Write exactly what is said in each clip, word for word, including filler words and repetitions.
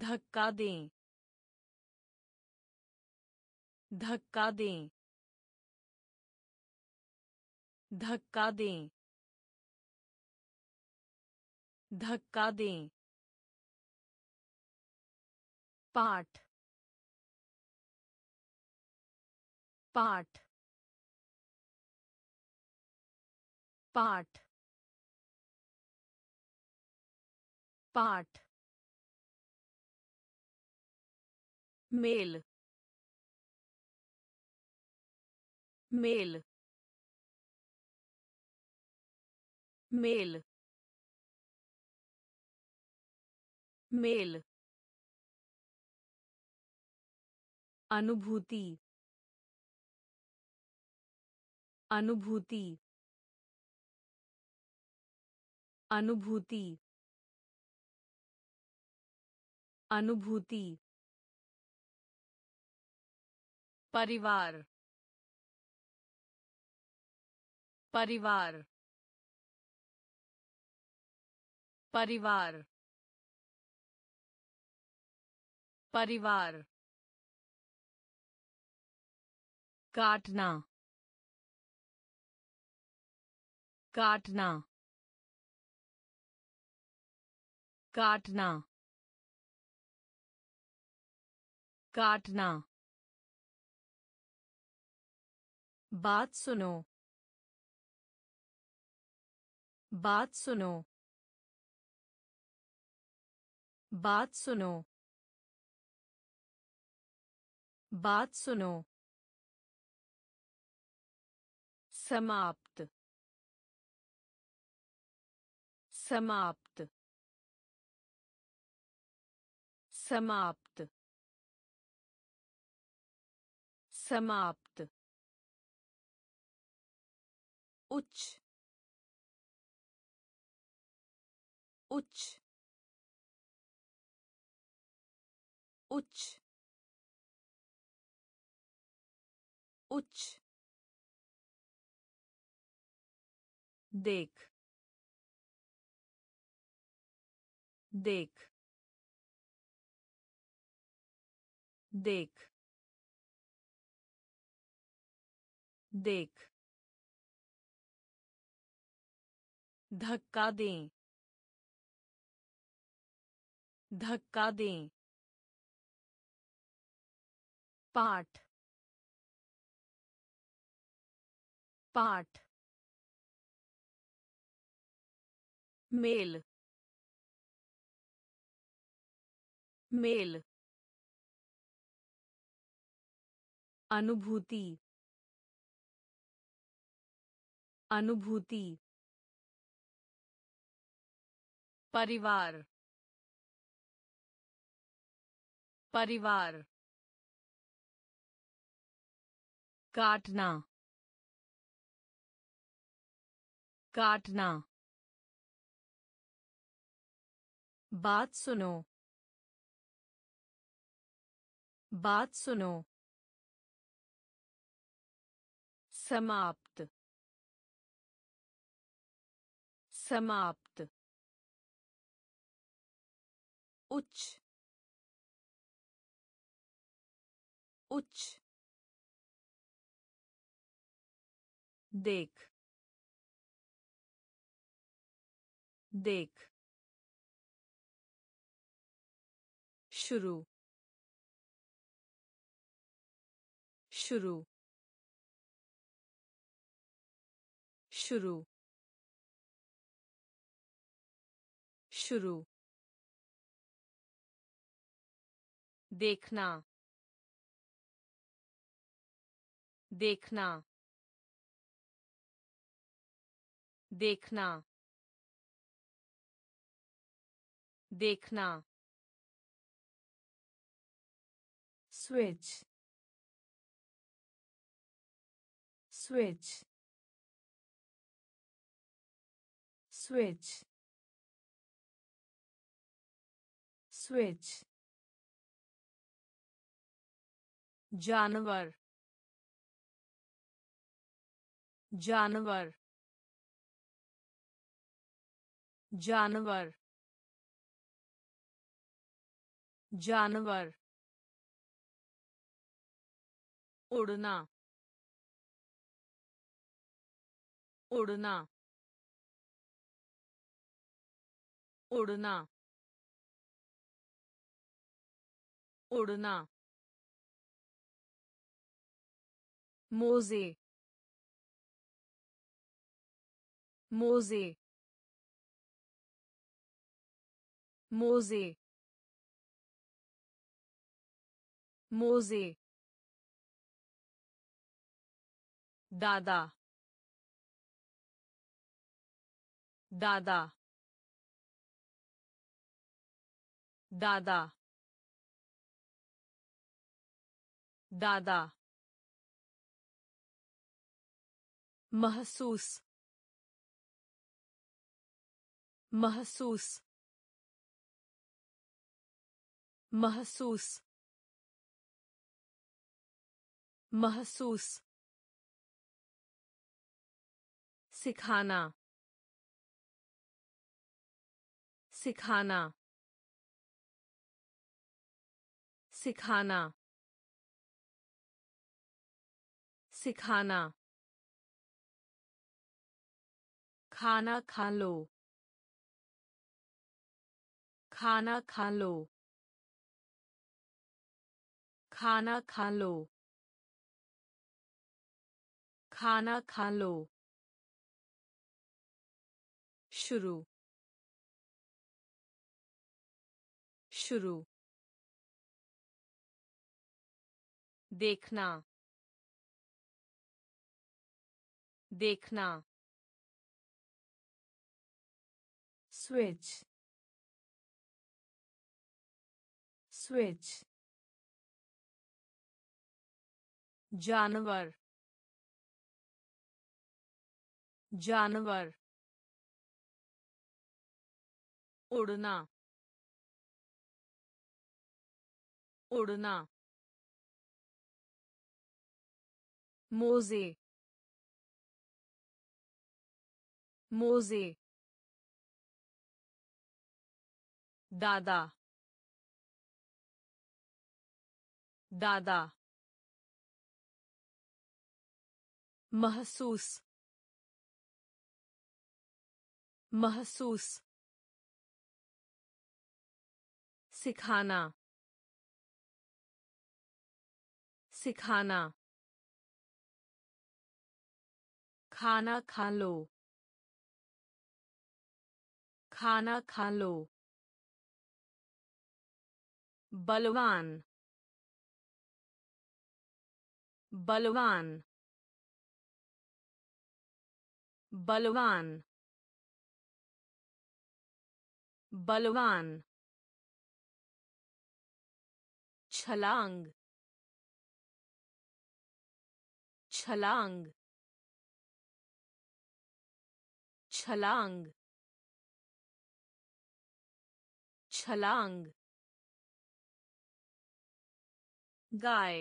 धक्का दें, धक्का दें, धक्का दें, धक्का दें। पाठ, पाठ, पाठ, पाठ। मेल, मेल, मेल, मेल। अनुभूति, अनुभूति, अनुभूति, अनुभूति। परिवार, परिवार, परिवार, परिवार। काटना, काटना, काटना, काटना। बात सुनो, बात सुनो, बात सुनो, बात सुनो। समाप्त, समाप्त, समाप्त, समाप्त। उच्च, उच्च, उच्च, उच्च। देख, देख, देख, देख। धक्का दें, धक्का दें। पाठ, पाठ। मेल, मेल। अनुभूति, अनुभूति। परिवार, परिवार। काटना, काटना। बात सुनो, बात सुनो। समाप्त, समाप्त। उच्च, उच्च। देख, देख। शुरू, शुरू, शुरू, शुरू। देखना, देखना, देखना, देखना। Switch, switch, switch, switch. जानवर, जानवर, जानवर। जानवर उड़ना उड़ना उड़ना उड़ना मोजे मोजे मोजे मोजे दादा दादा दादा दादा महसूस महसूस महसूस महसूस सिखाना सिखाना सिखाना सिखाना खाना खा लो खाना खा लो खाना खा लो खाना खा लो शुरू शुरू देखना देखना स्विच स्विच जानवर जानवर उड़ना उड़ना मोजे मोजे दादा दादा महसूस महसूस सिखाना सिखाना खाना खा लो खाना खा लो बलवान बलवान बलवान बलवान छलांग छलांग छलांग छलांग गाय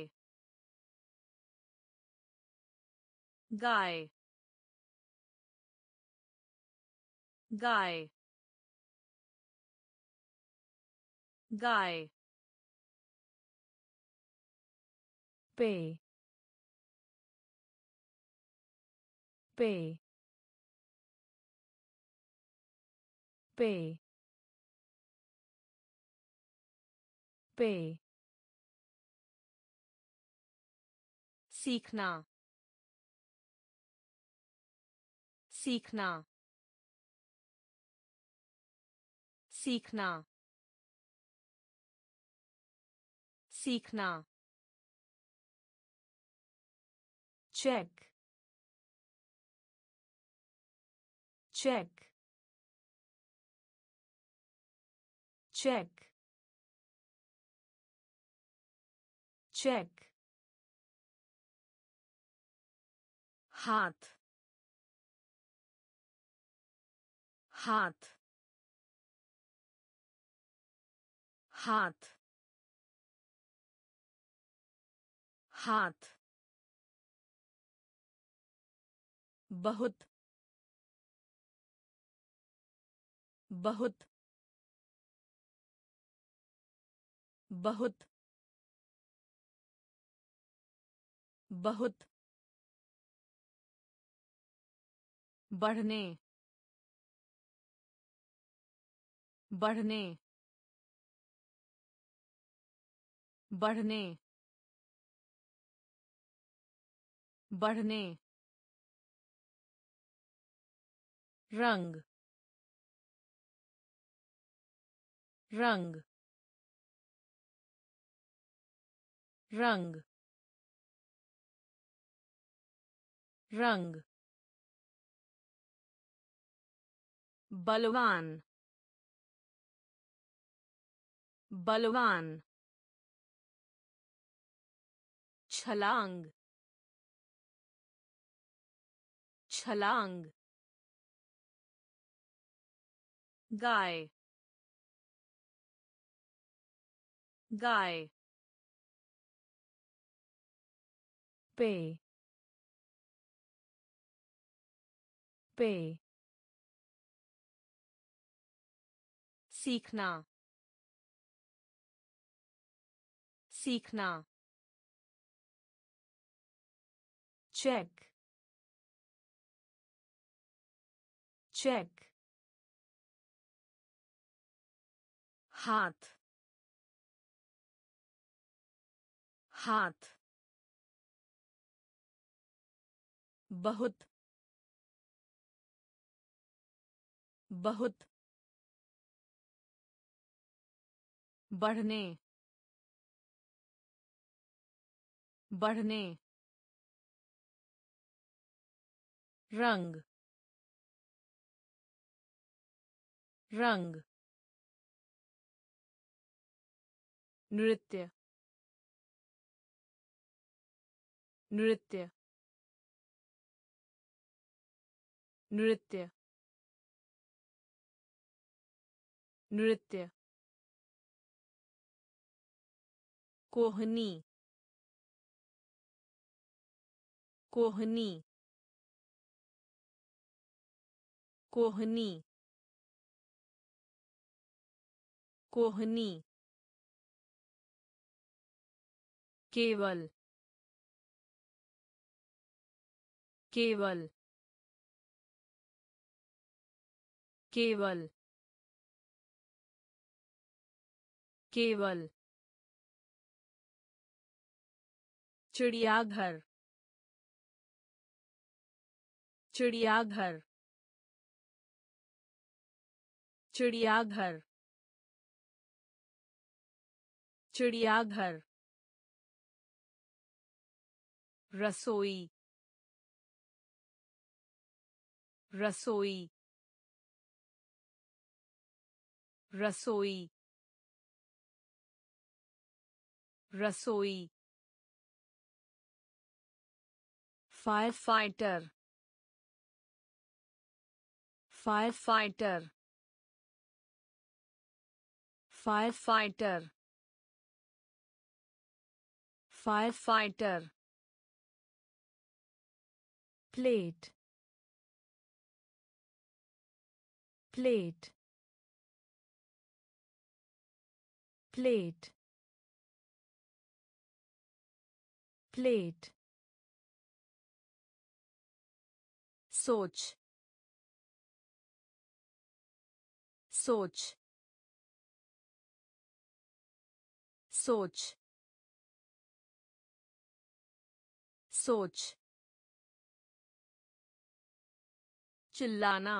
गाय गाय गाय पे पे पे पे सीखना सीखना सीखना सीखना चेक चेक चेक चेक हाथ हाथ हाथ हाथ बहुत बहुत बहुत बहुत बढ़ने बढ़ने बढ़ने बढ़ने रंग रंग रंग रंग बलवान बलवान छलांग छलांग गाय गाय पे पे सीखना सीखना चेक चेक हाथ हाथ बहुत बहुत बढ़ने बढ़ने रंग रंग नृत्य नृत्य नृत्य नृत्य कोहनी कोहनी कोहनी कोहनी केवल केवल केवल केवल चिड़ियाघर चिड़ियाघर चिड़ियाघर चिड़ियाघर रसोई रसोई रसोई रसोई firefighter firefighter firefighter firefighter plate plate plate plate सोच सोच सोच सोच चिल्लाना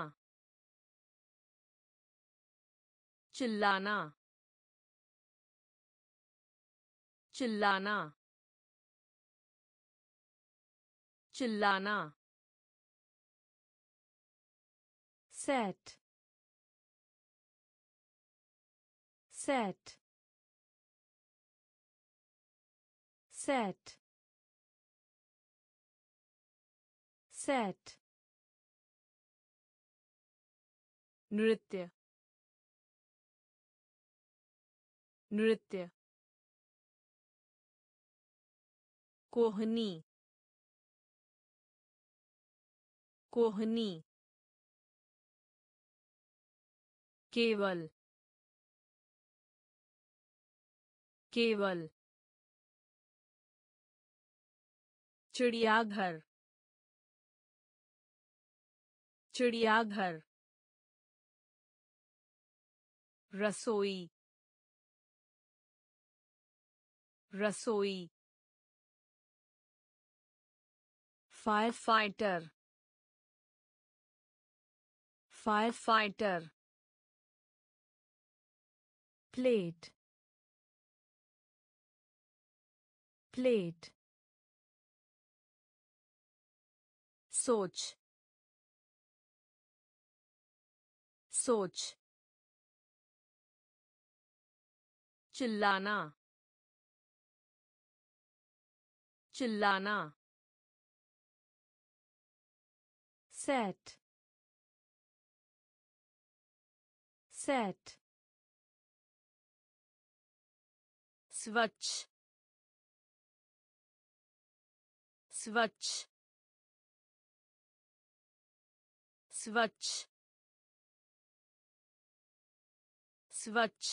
चिल्लाना चिल्लाना चिल्लाना सेट सेट सेट सेट नृत्य नृत्य कोहनी कोहनी केवल केवल चिड़ियाघर चिड़ियाघर रसोई रसोई firefighter firefighter plate plate सोच सोच चिल्लाना चिल्लाना सेट सेट स्वच्छ स्वच्छ स्वच्छ स्वच्छ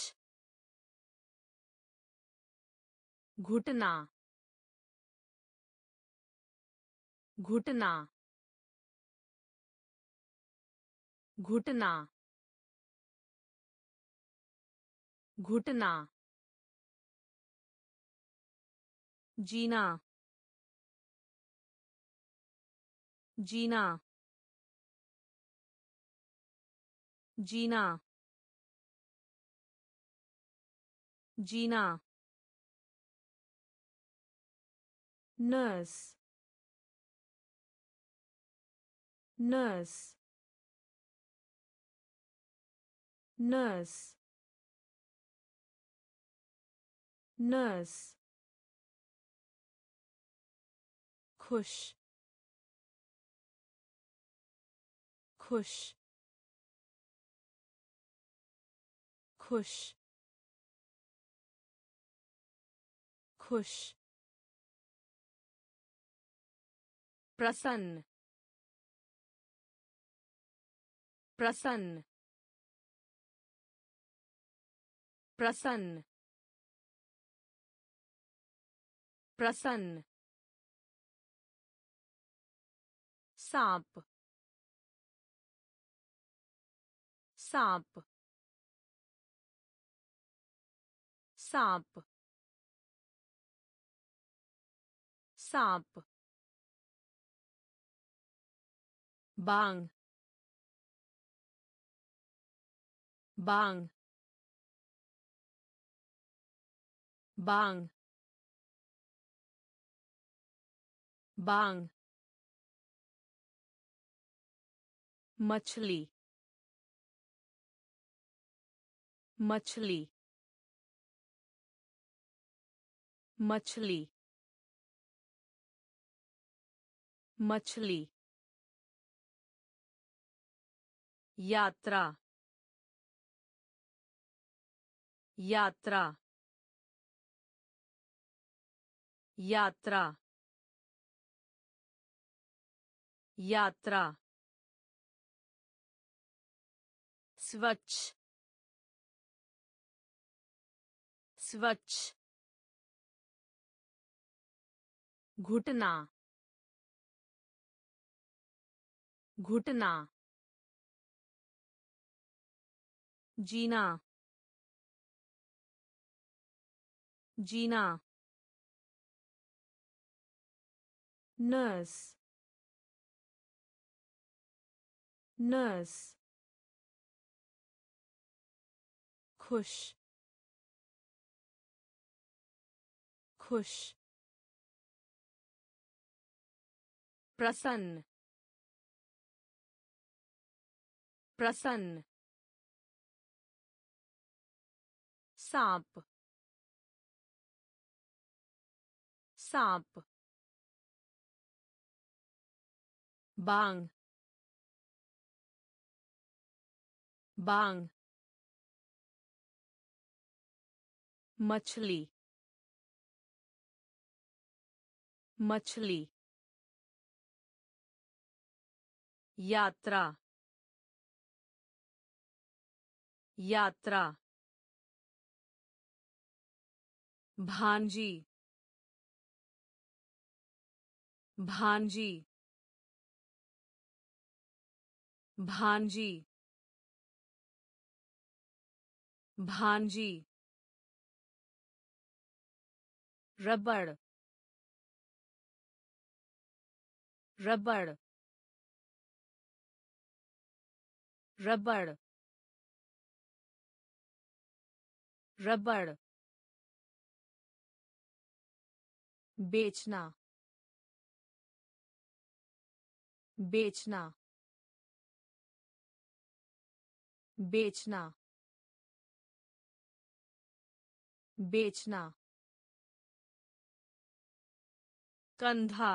घुटना घुटना घुटना घुटना जीना जीना जीना जीना नर्स नर्स नर्स नर्स खुश खुश खुश खुश प्रसन्न प्रसन्न प्रसन्न प्रसन्न सांप सांप सांप सांप बांग बांग बांग बांग मछली मछली मछली मछली यात्रा यात्रा यात्रा यात्रा स्वच्छ स्वच्छ घुटना घुटना जीना जीना नर्स नर्स खुश खुश प्रसन्न प्रसन्न सांप सांप बांग बांग मछली मछली यात्रा यात्रा भांजी भांजी भांजी भांजी रबड़ रबड़ रबड़ रबड़ बेचना बेचना बेचना बेचना कंधा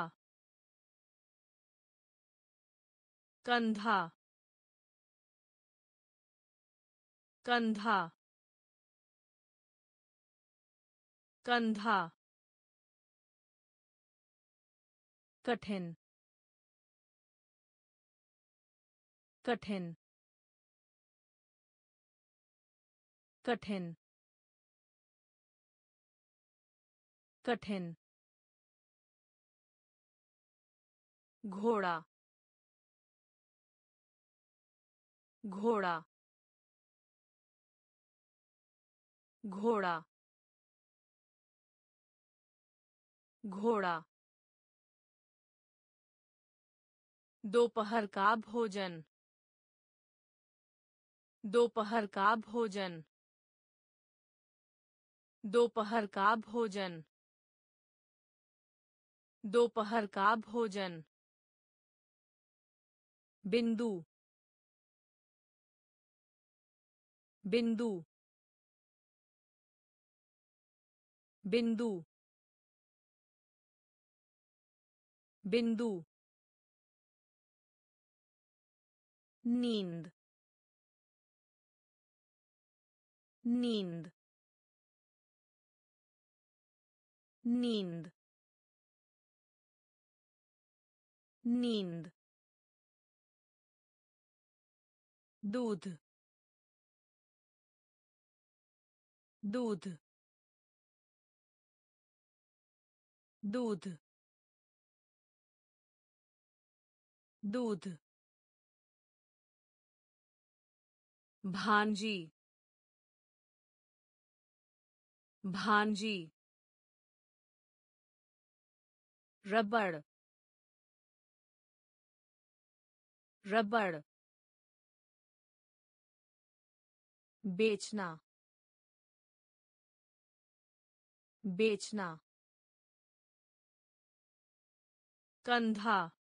कंधा कंधा कंधा कठिन कठिन कठिन कठिन घोड़ा घोड़ा घोड़ा घोड़ा दोपहर का भोजन दोपहर का भोजन दोपहर का भोजन दोपहर का भोजन बिंदु बिंदु बिंदु बिंदु नींद नींद नींद नींद दूध दूध दूध दूध भांजी भांजी रबड़ रबड़ बेचना बेचना कंधा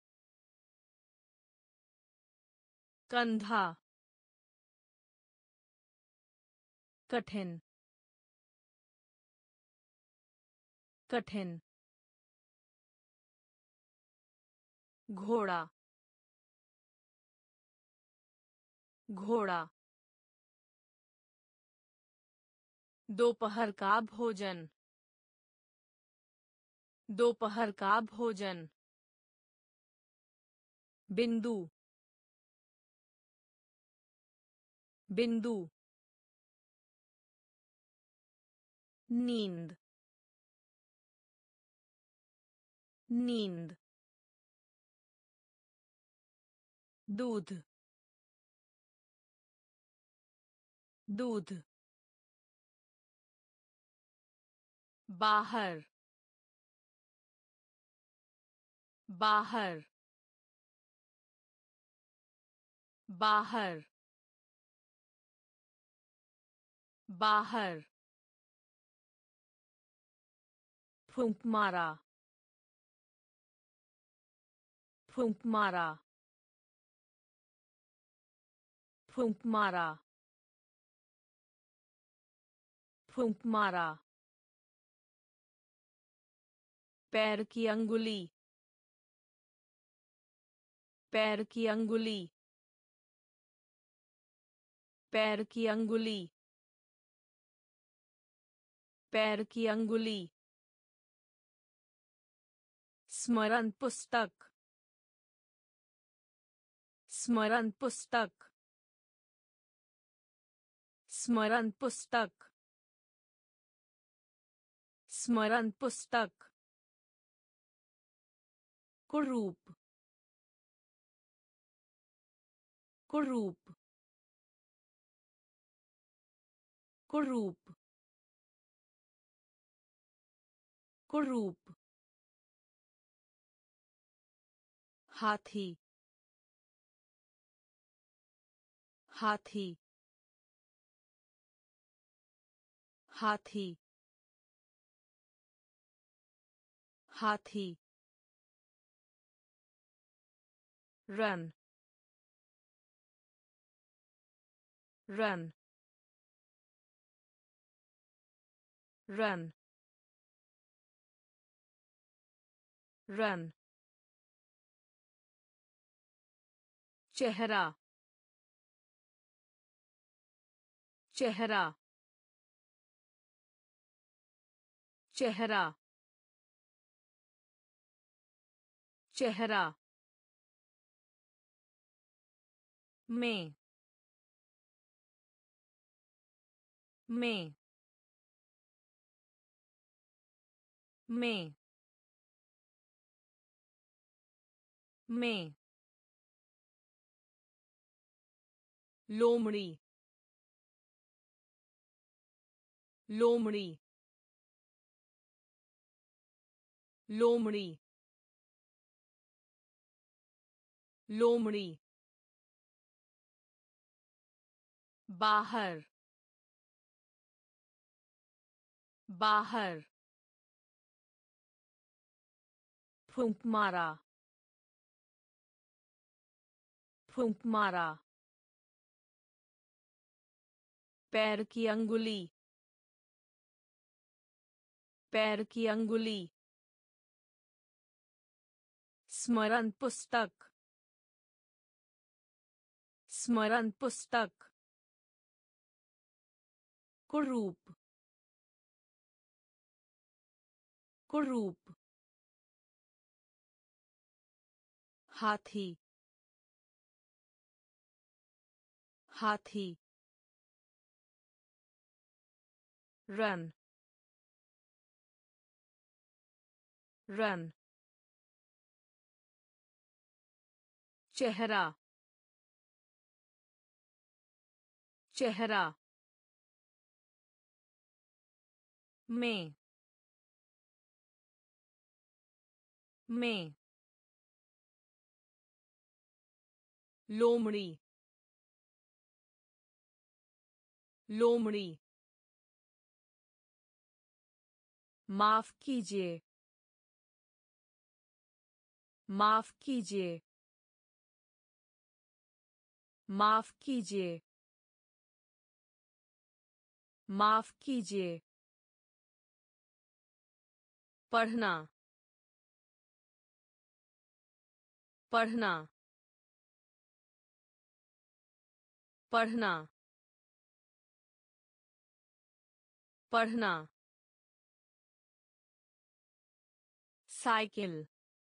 कंधा कठिन कठिन घोड़ा घोड़ा दोपहर का भोजन दोपहर का भोजन बिंदु बिंदु नींद नींद दूध दूध बाहर बाहर बाहर बाहर फूंक मारा फूंक मारा फूंक मारा फूंक मारा पैर की अंगुली पैर की अंगुली पैर की अंगुली पैर की अंगुली स्मरण पुस्तक स्मरण पुस्तक स्मरण पुस्तक स्मरण पुस्तक कुरूप कुरूप कुरूप कुरूप हाथी हाथी हाथी हाथी रन रन रन रन चेहरा चेहरा चेहरा चेहरा में में में में लोमड़ी लोमड़ी लोमड़ी लोमड़ी बाहर बाहर फूंक मारा फूंक मारा पैर की अंगुली पैर की अंगुली स्मरण पुस्तक स्मरण पुस्तक कुरूप कुरूप हाथी हाथी रन रन चेहरा चेहरा में में लोमड़ी लोमड़ी माफ कीजिए माफ कीजिए माफ कीजिए माफ कीजिए पढ़ना पढ़ना पढ़ना पढ़ना cycle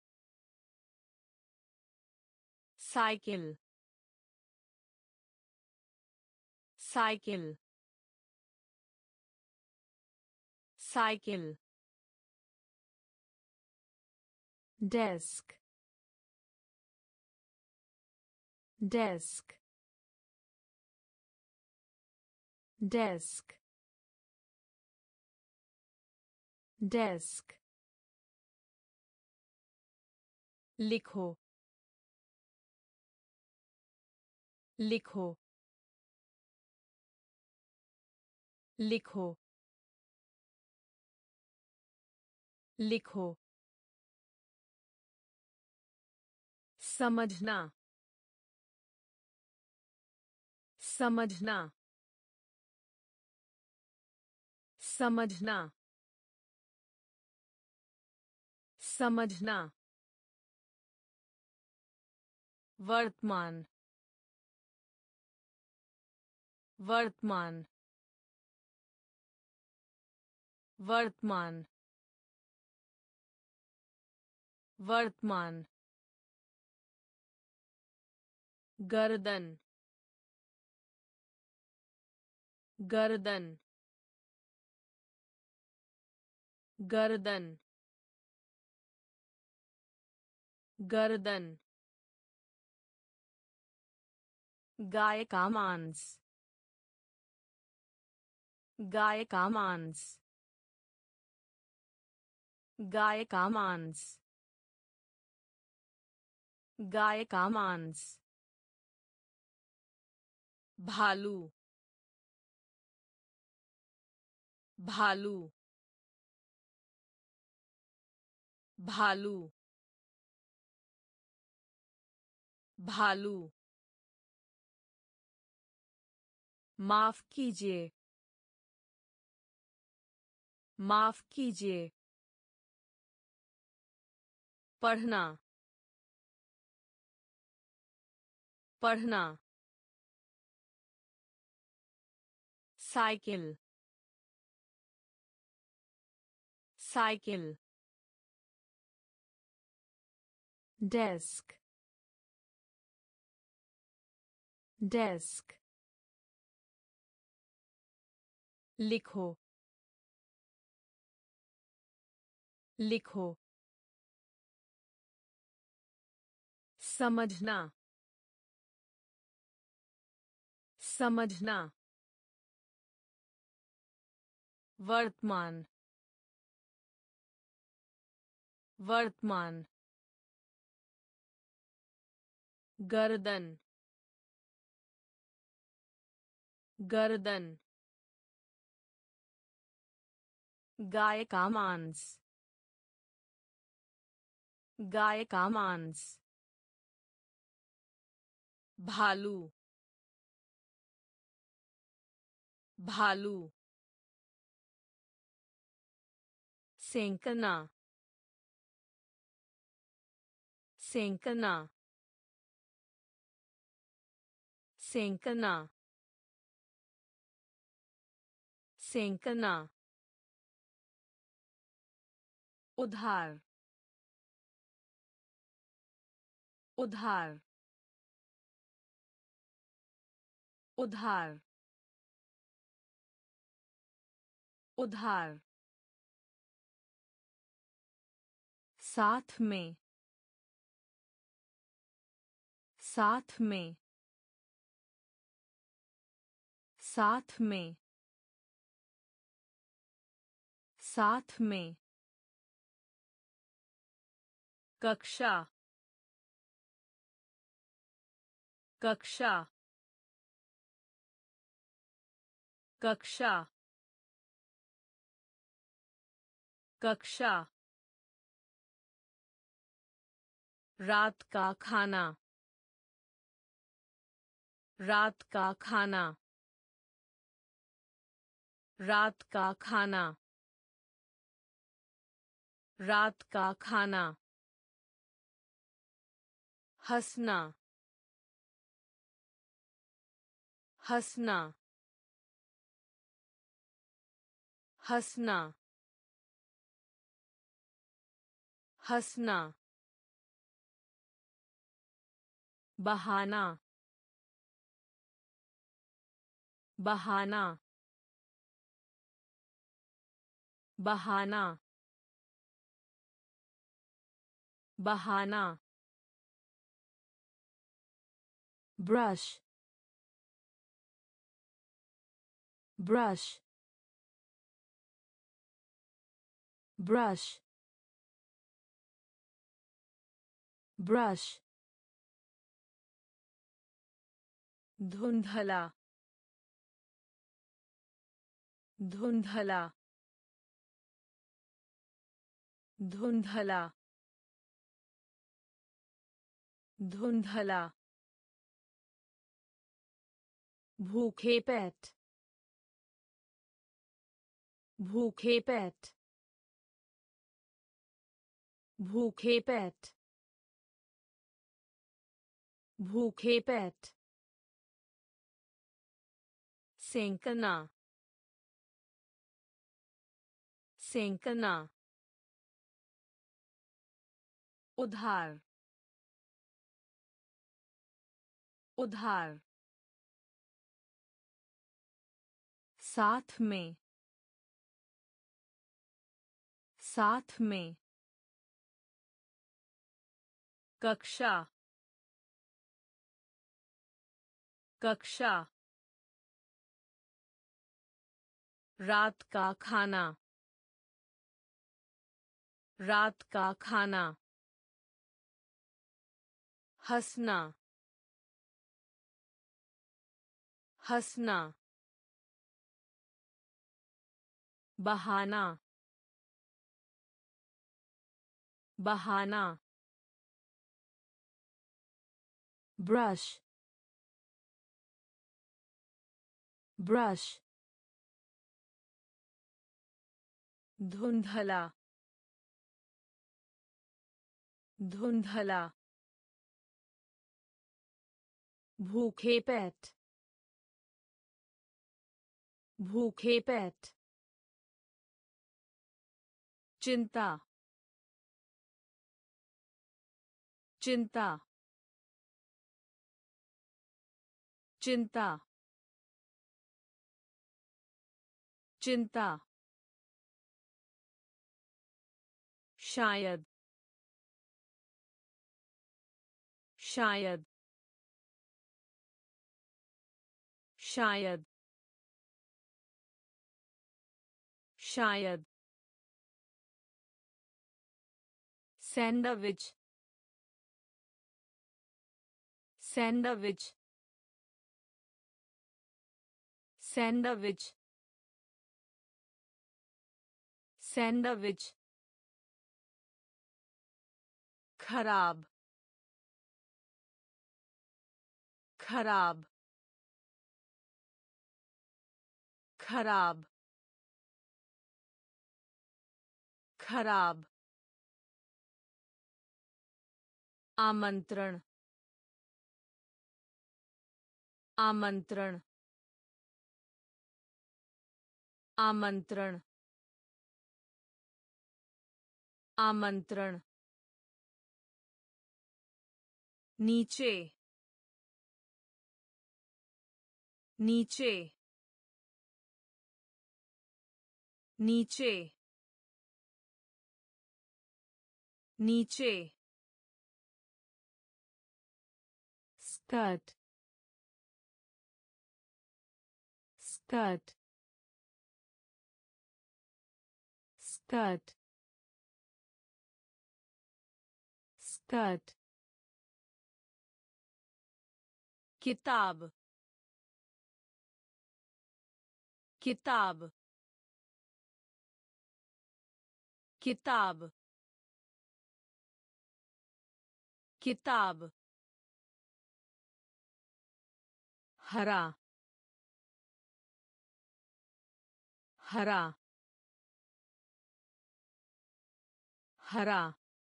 cycle cycle cycle desk desk desk desk लिखो लिखो लिखो लिखो समझना समझना समझना समझना वर्तमान वर्तमान वर्तमान वर्तमान गर्दन गर्दन गर्दन गर्दन गाय का मांस गाय का मांस गाय का मांस गाय का मांस भालू भालू भालू भालू माफ कीजिए माफ कीजिए पढ़ना पढ़ना साइकिल साइकिल डेस्क डेस्क लिखो लिखो समझना समझना वर्तमान वर्तमान गर्दन गर्दन गाय का मांस गाय का मांस भालू भालू सेंकना सेंकना सेंकना सेंकना उधार उधार उधार उधार साथ में साथ में साथ में साथ में कक्षा कक्षा कक्षा कक्षा रात का खाना रात का खाना रात का खाना रात का खाना हंसना हंसना हंसना हंसना बहाना बहाना बहाना बहाना ब्रश ब्रश ब्रश ब्रश धुंधला धुंधला धुंधला धुंधला भूखे पेट भूखे पेट भूखे पेट भूखे पेट सेंकना सेंकना उधार उधार साथ में साथ में कक्षा कक्षा रात का खाना रात का खाना हंसना हंसना बहाना बहाना ब्रश ब्रश धुंधला धुंधला भूखे पेट भूखे पेट चिंता चिंता चिंता चिंता शायद शायद शायद शायद सैंडविच सैंडविच सैंडविच सैंडविच खराब खराब खराब खराब आमंत्रण आमंत्रण आमंत्रण आमंत्रण नीचे नीचे नीचे नीचे स्कर्ट स्कर्ट स्कर्ट स्कर्ट किताब किताब किताब किताब हरा हरा हरा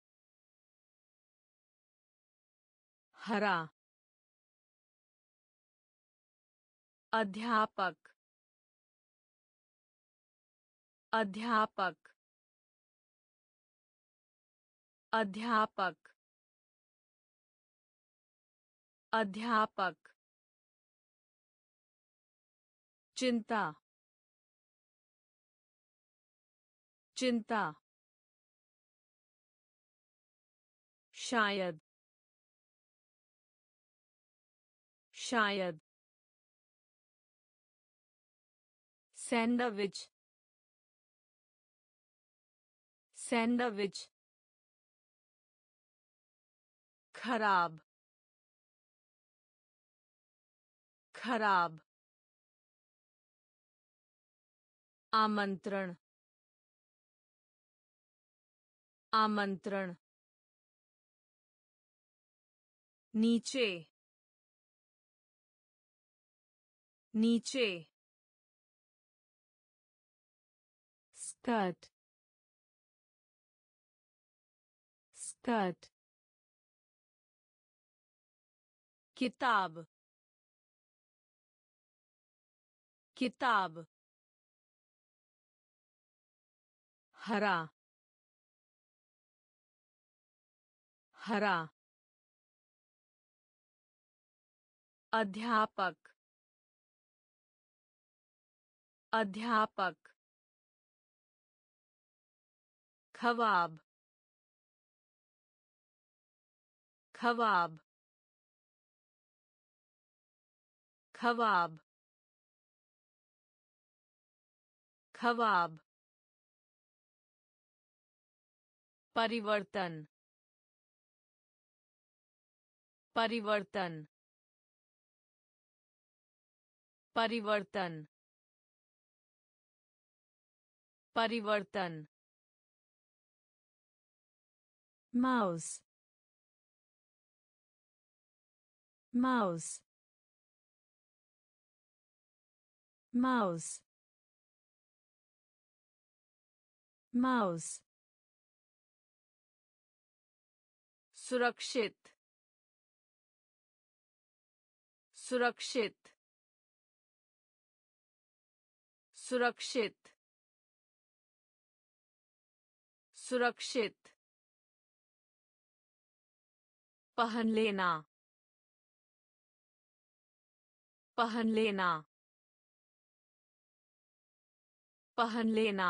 हरा अध्यापक अध्यापक अध्यापक अध्यापक चिंता चिंता शायद शायद सैंडविच सैंडविच खराब खराब आमंत्रण आमंत्रण नीचे नीचे स्कर्ट स्कर्ट किताब किताब हरा हरा अध्यापक अध्यापक ख्वाब ख्वाब ख्वाब ख्वाब परिवर्तन परिवर्तन परिवर्तन परिवर्तन mouse mouse mouse mouse सुरक्षित सुरक्षित सुरक्षित सुरक्षित पहन लेना पहन लेना पहन लेना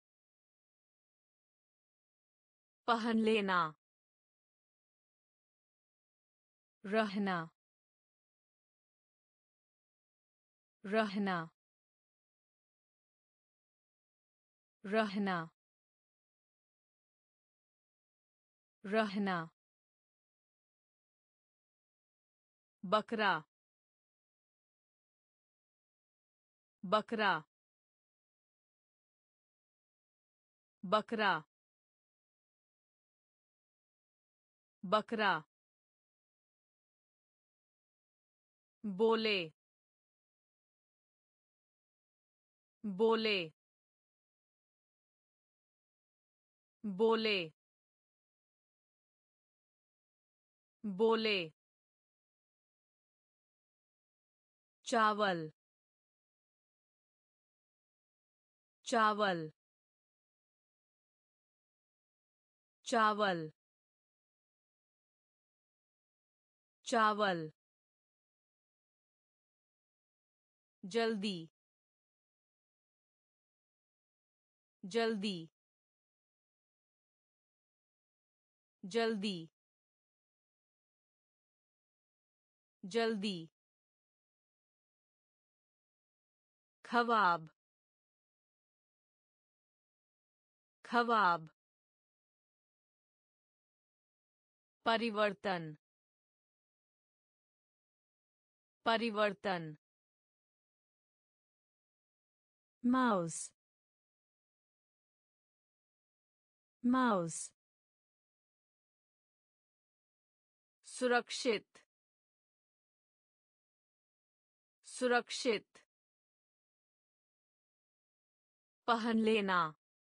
पहन लेना रहना रहना रहना रहना बकरा बकरा बकरा बकरा बोले बोले बोले बोले चावल चावल चावल चावल जल्दी जल्दी जल्दी जल्दी ख्वाब ख्वाब परिवर्तन परिवर्तन mouse mouse सुरक्षित सुरक्षित पहन लेना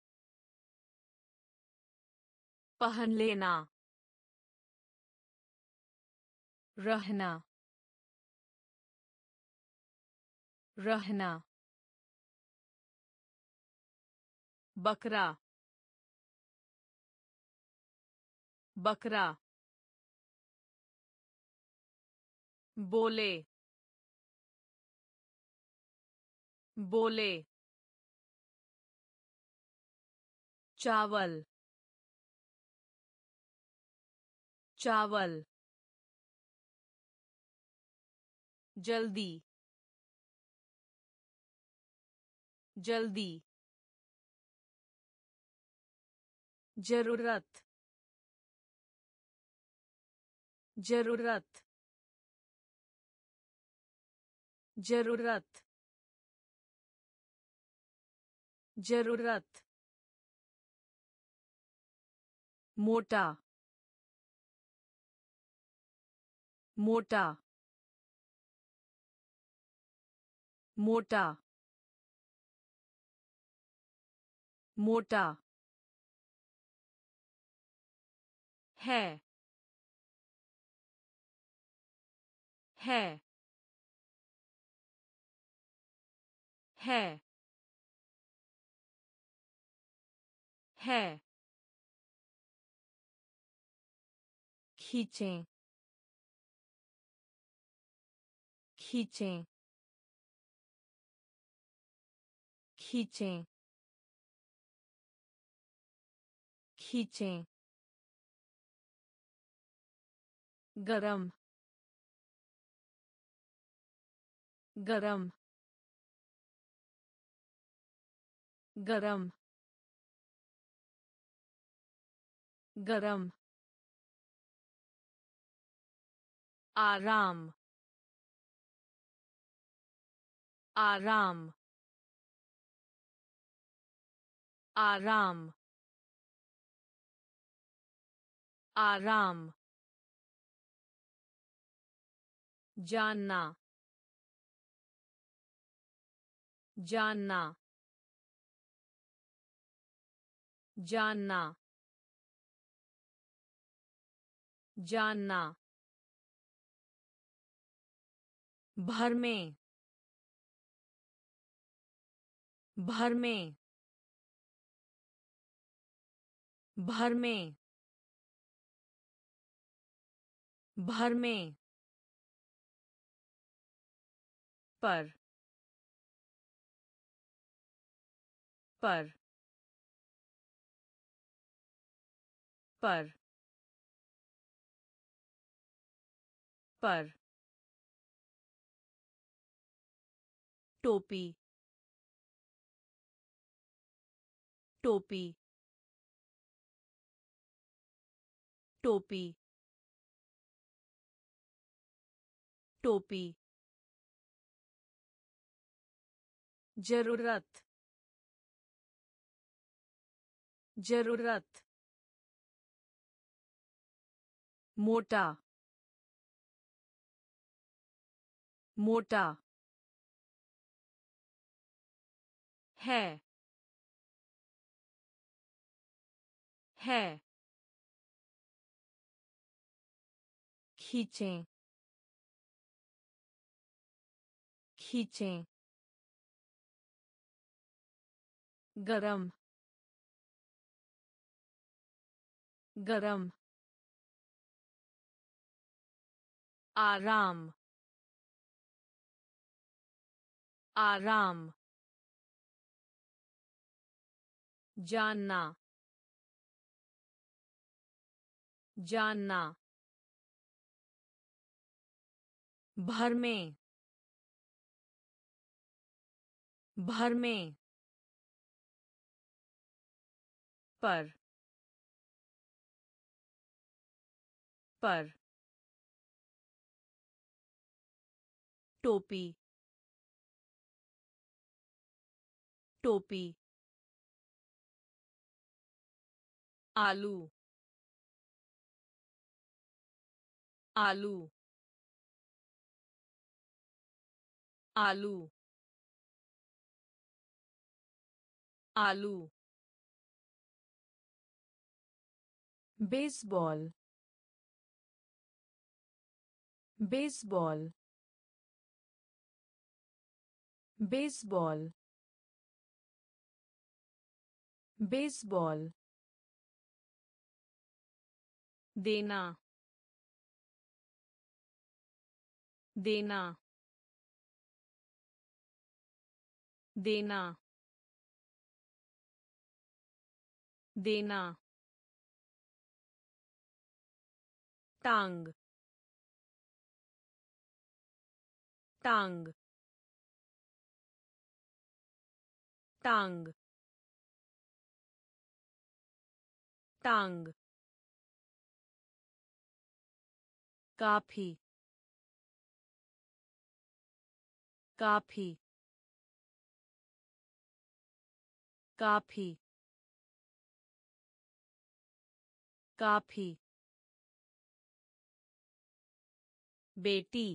पहन लेना रहना रहना बकरा बकरा बोले बोले चावल चावल जल्दी जल्दी जरूरत जरूरत जरूरत जरूरत मोटा मोटा मोटा मोटा है है है है खींचें खींचें खींचें खींचें गरम गरम गरम गरम आराम आराम आराम आराम जानना जानना जानना जानना भर में भर में भर में भर में पर पर पर पर टोपी टोपी टोपी टोपी जरूरत जरूरत मोटा मोटा है है खींचें खींचें गरम गरम आराम आराम जानना जानना भर में भर में पर पर टोपी टोपी आलू आलू आलू आलू बेसबॉल बेसबॉल बेसबॉल बेसबॉल देना देना देना देना टांग टांग टांग टांग काफी काफी काफी काफी बेटी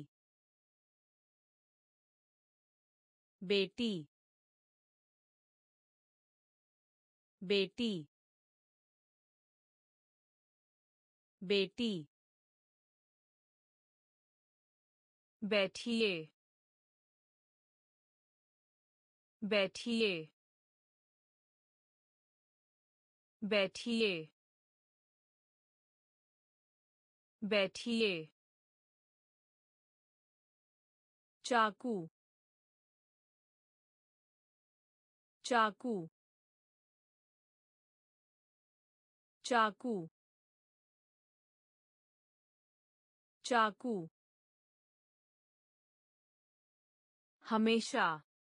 बेटी बेटी बेटी बैठिए बैठिए बैठिए बैठिए चाकू चाकू चाकू चाकू हमेशा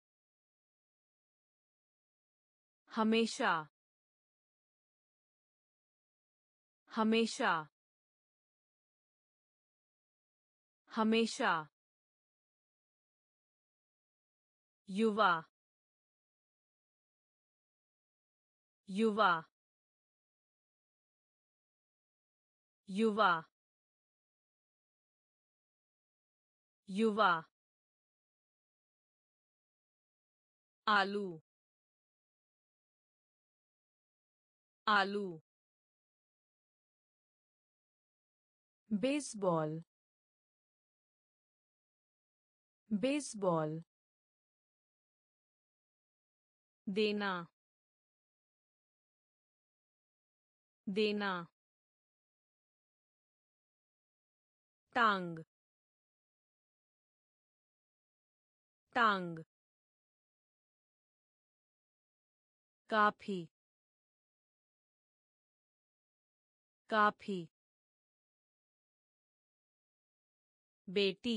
हमेशा हमेशा हमेशा युवा युवा युवा युवा आलू आलू बेसबॉल बेसबॉल देना देना टांग टांग काफी काफी बेटी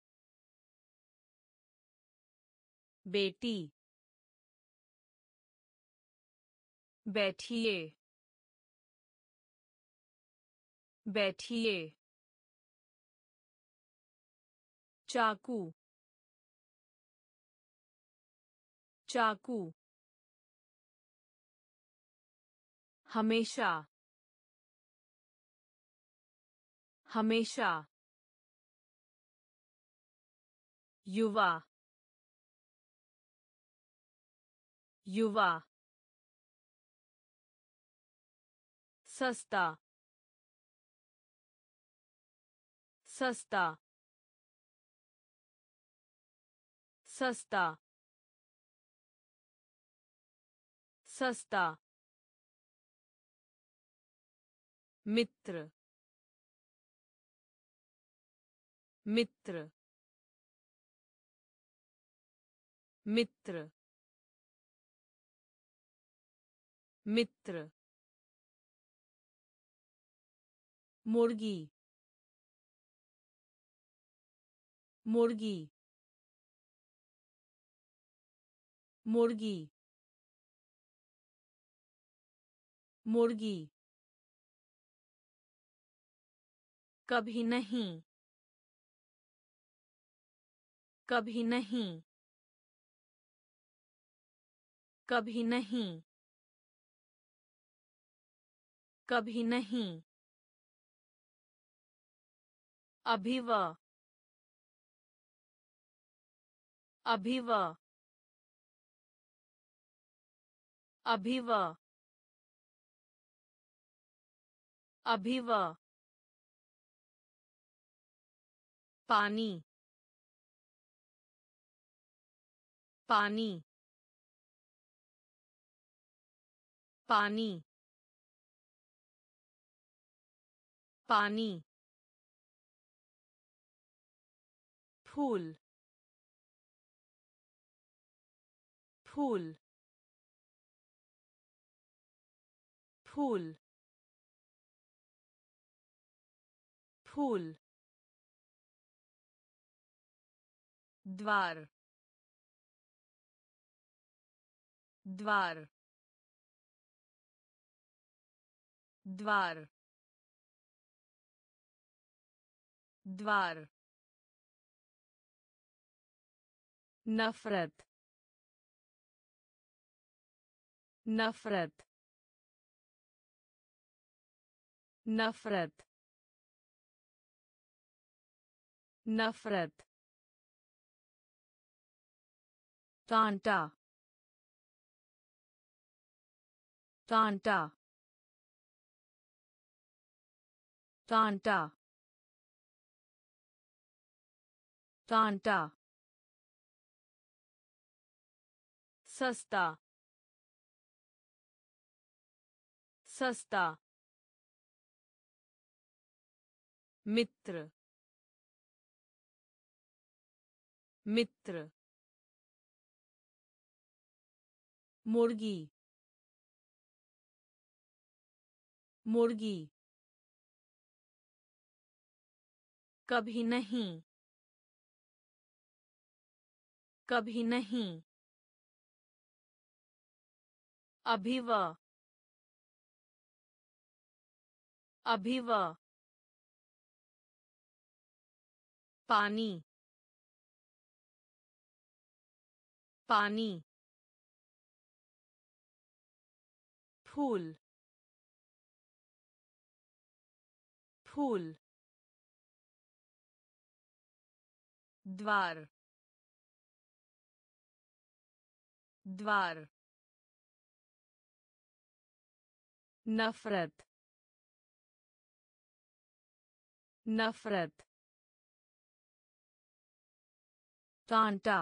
बेटी बैठिए बैठिए चाकू चाकू हमेशा हमेशा युवा युवा सस्ता सस्ता सस्ता सस्ता मित्र मित्र मित्र मित्र मुर्गी मुर्गी मुर्गी मुर्गी कभी नहीं कभी नहीं कभी नहीं कभी नहीं अभिवा अभिवा अभिवा अभिवा पानी पानी पानी पानी फूल फूल फूल फूल द्वार द्वार द्वार द्वार नफरत नफरत नफरत नफरत कांटा कांटा कांटा कांटा सस्ता सस्ता मित्र मित्र मुर्गी मुर्गी कभी नहीं कभी नहीं अभिवा अभिवा पानी पानी फूल फूल द्वार द्वार नफरत नफरत कांटा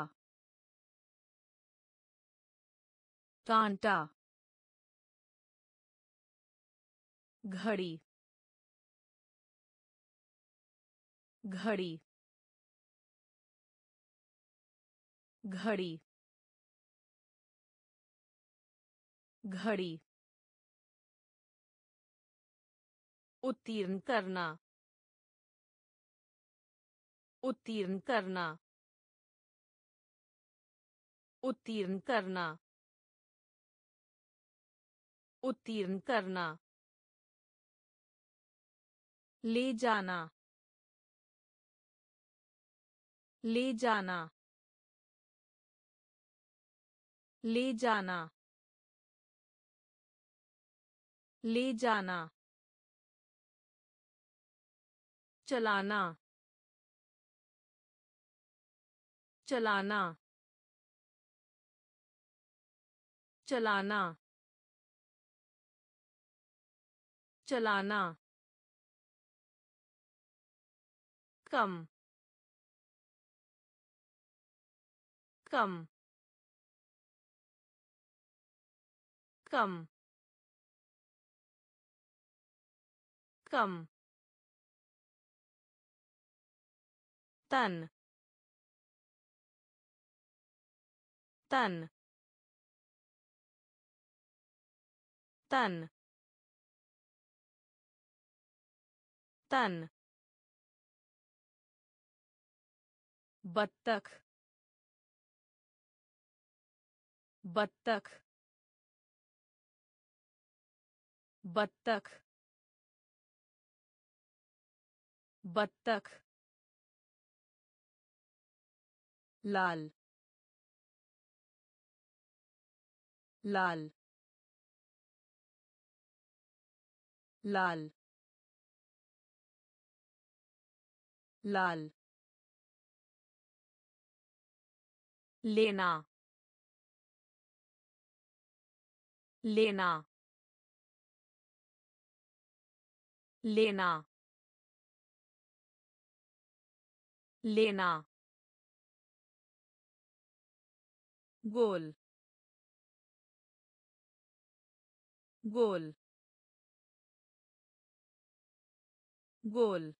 कांटा घड़ी घड़ी घड़ी घड़ी उत्तीर्ण करना उत्तीर्ण करना उत्तीर्ण करना उत्तीर्ण करना ले जाना ले जाना ले जाना ले जाना चलाना चलाना चलाना चलाना कम कम कम कम तन तन तन तन बत्तख बत्तख बत्तख बत्तख लाल लाल लाल लाल लेना लेना लेना लेना गोल गोल गोल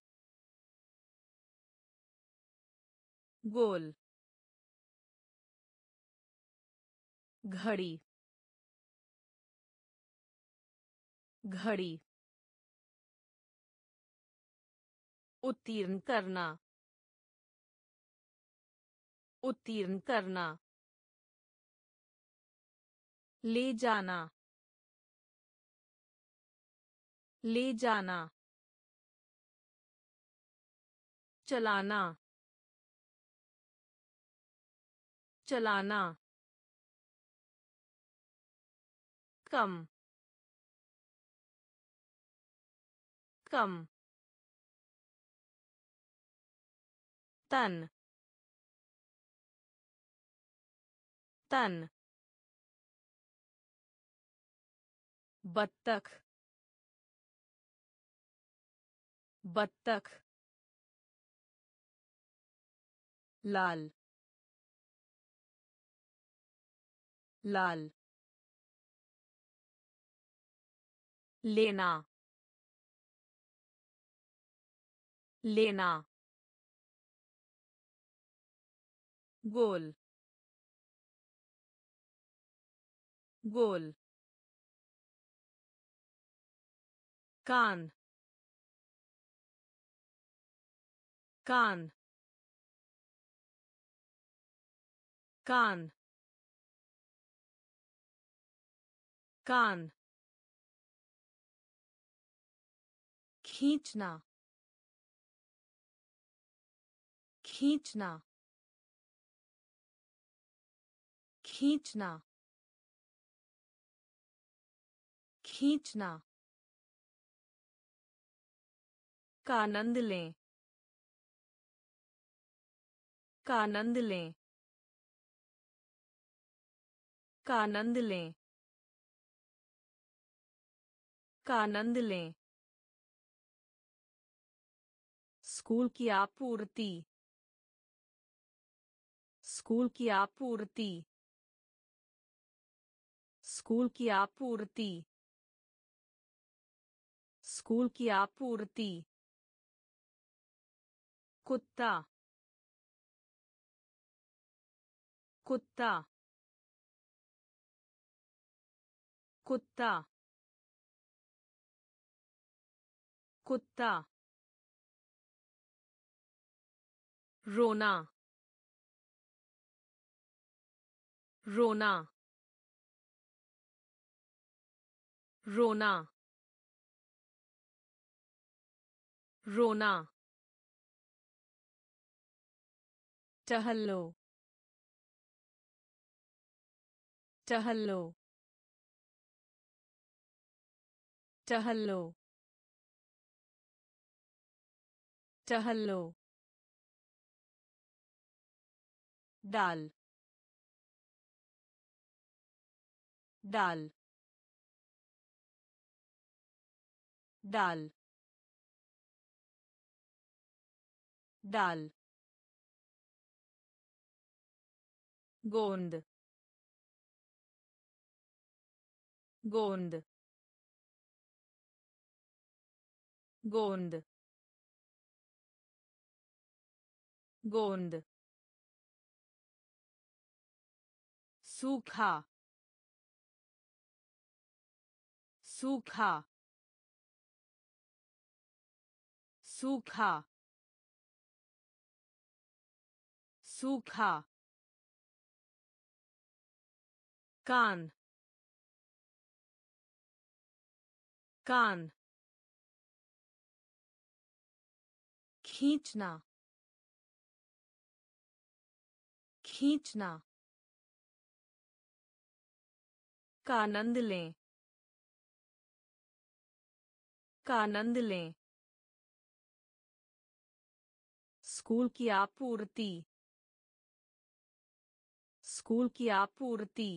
गोल घड़ी घड़ी उत्तीर्ण करना उत्तीर्ण करना ले जाना ले जाना चलाना चलाना कम कम तन तन बत्तख बत्तख लाल लाल लेना लेना गोल गोल कान कान कान कान खींचना खींचना खींचना खींचना का आनंद लें का आनंद लें का आनंद लें का आनंद लें स्कूल की आपूर्ति स्कूल की आपूर्ति स्कूल की आपूर्ति स्कूल की आपूर्ति कुत्ता कुत्ता कुत्ता कुत्ता रोना रोना रोना रोना टहलो टहलो टहलो टहलो डाल डाल डाल डाल गोंद गोंद गोंद गोंद सूखा सूखा सूखा सूखा कान कान खींचना खींचना का आनंद लें का आनंद लें स्कूल की आपूर्ति स्कूल की आपूर्ति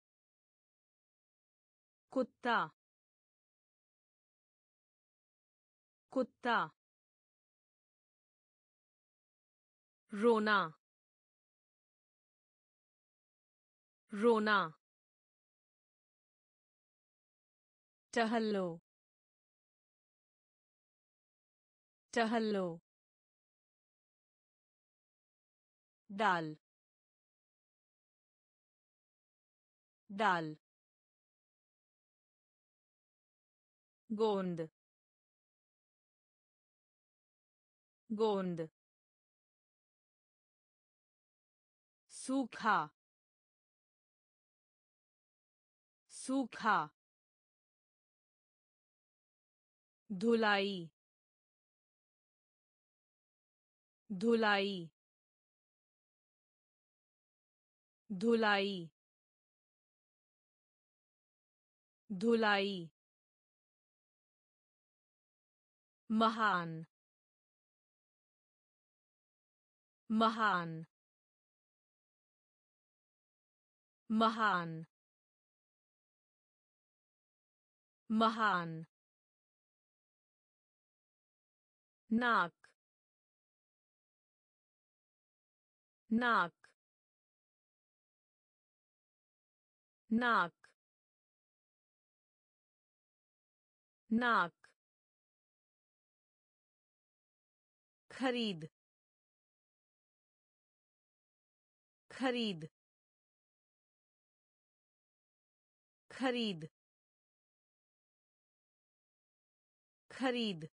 कुत्ता कुत्ता रोना रोना टहलो टहलो डाल डाल गोंद गोंद सूखा सूखा धुलाई धुलाई धुलाई धुलाई महान महान महान महान नाक नाक नाक नाक खरीद खरीद खरीद खरीद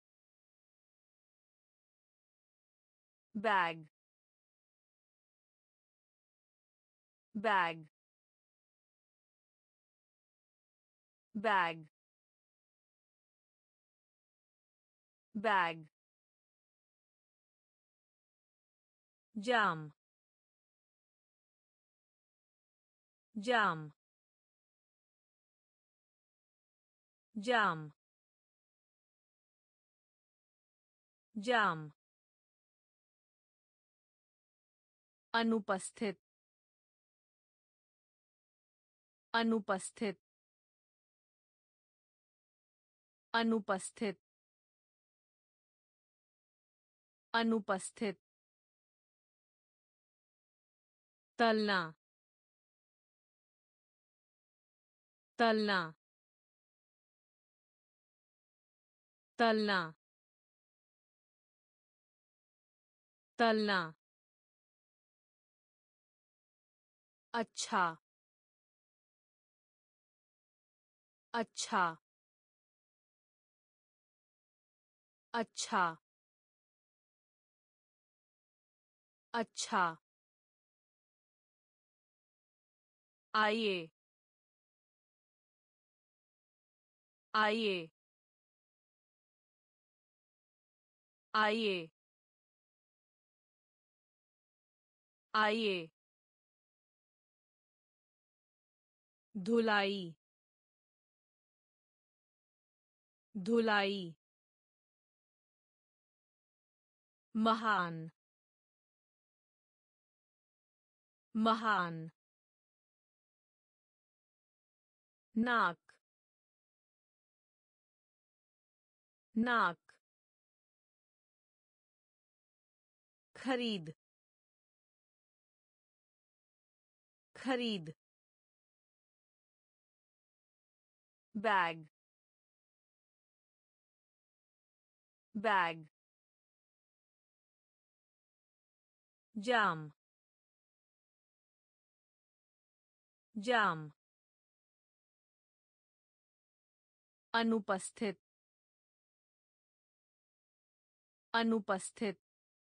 bag bag bag bag jam jam jam jam अनुपस्थित अनुपस्थित अनुपस्थित अनुपस्थित तलना तलना तलना तलना अच्छा अच्छा अच्छा अच्छा आइए आइए आइए आइए धुलाई धुलाई महान महान नाक नाक खरीद खरीद बैग बैग जाम जाम अनुपस्थित अनुपस्थित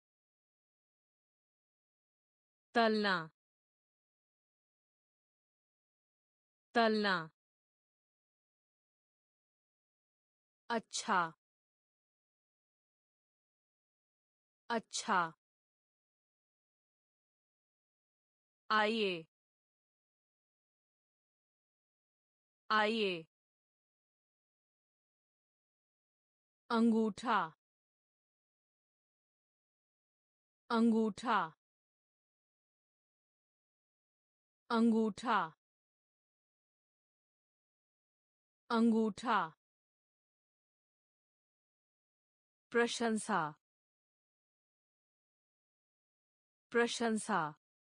तलना तलना अच्छा अच्छा आइए आइए अंगूठा अंगूठा अंगूठा अंगूठा प्रशंसा प्रशंसा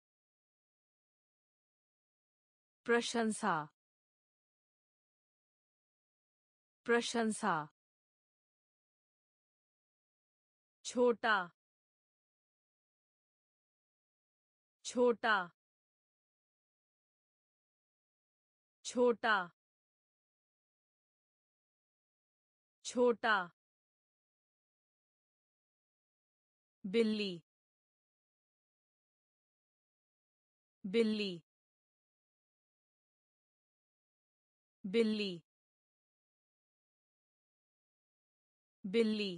प्रशंसा प्रशंसा छोटा छोटा छोटा छोटा बिल्ली बिल्ली बिल्ली बिल्ली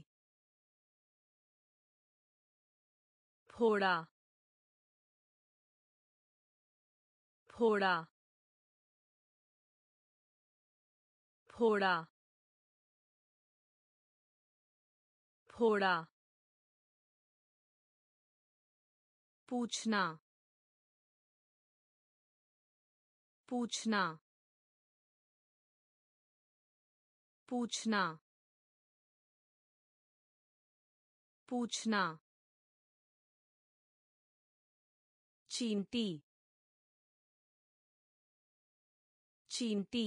फोड़ा फोड़ा फोड़ा फोड़ा पूछना पूछना पूछना पूछना चींटी चींटी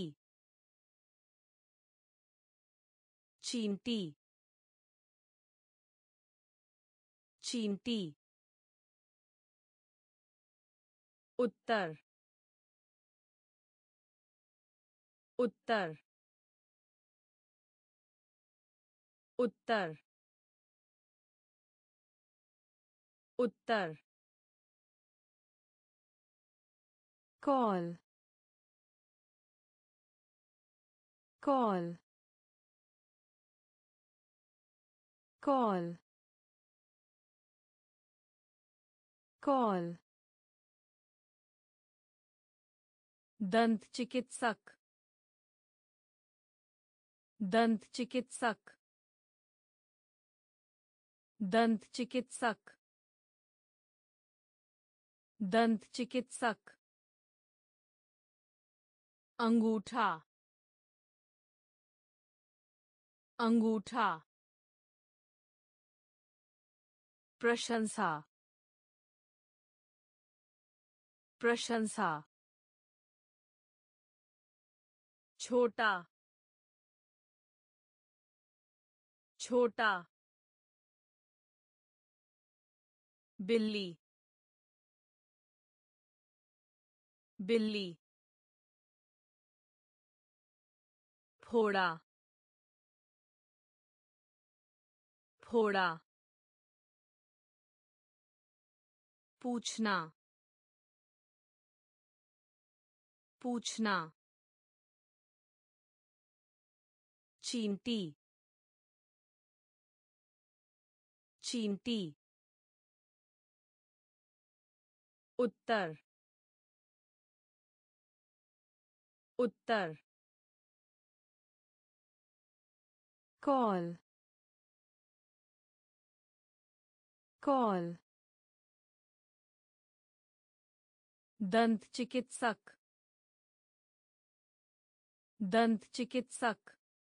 चींटी चींटी उत्तर उत्तर उत्तर उत्तर कॉल कॉल कॉल कॉल दंत चिकित्सक दंत चिकित्सक दंत चिकित्सक दंत चिकित्सक अंगूठा अंगूठा प्रशंसा प्रशंसा छोटा छोटा बिल्ली बिल्ली फोड़ा फोड़ा पूछना पूछना चींटी चींटी उत्तर उत्तर कॉल कॉल दंत चिकित्सक दंत चिकित्सक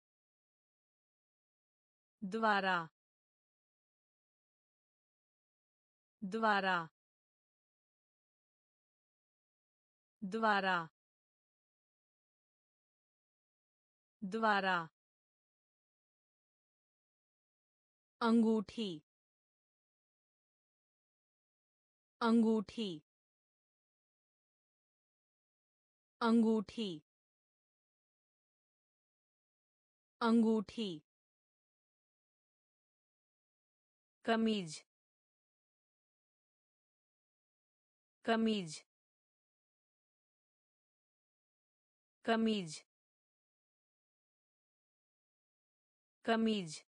द्वारा द्वारा द्वारा द्वारा अंगूठी अंगूठी अंगूठी अंगूठी कमीज कमीज कमीज कमीज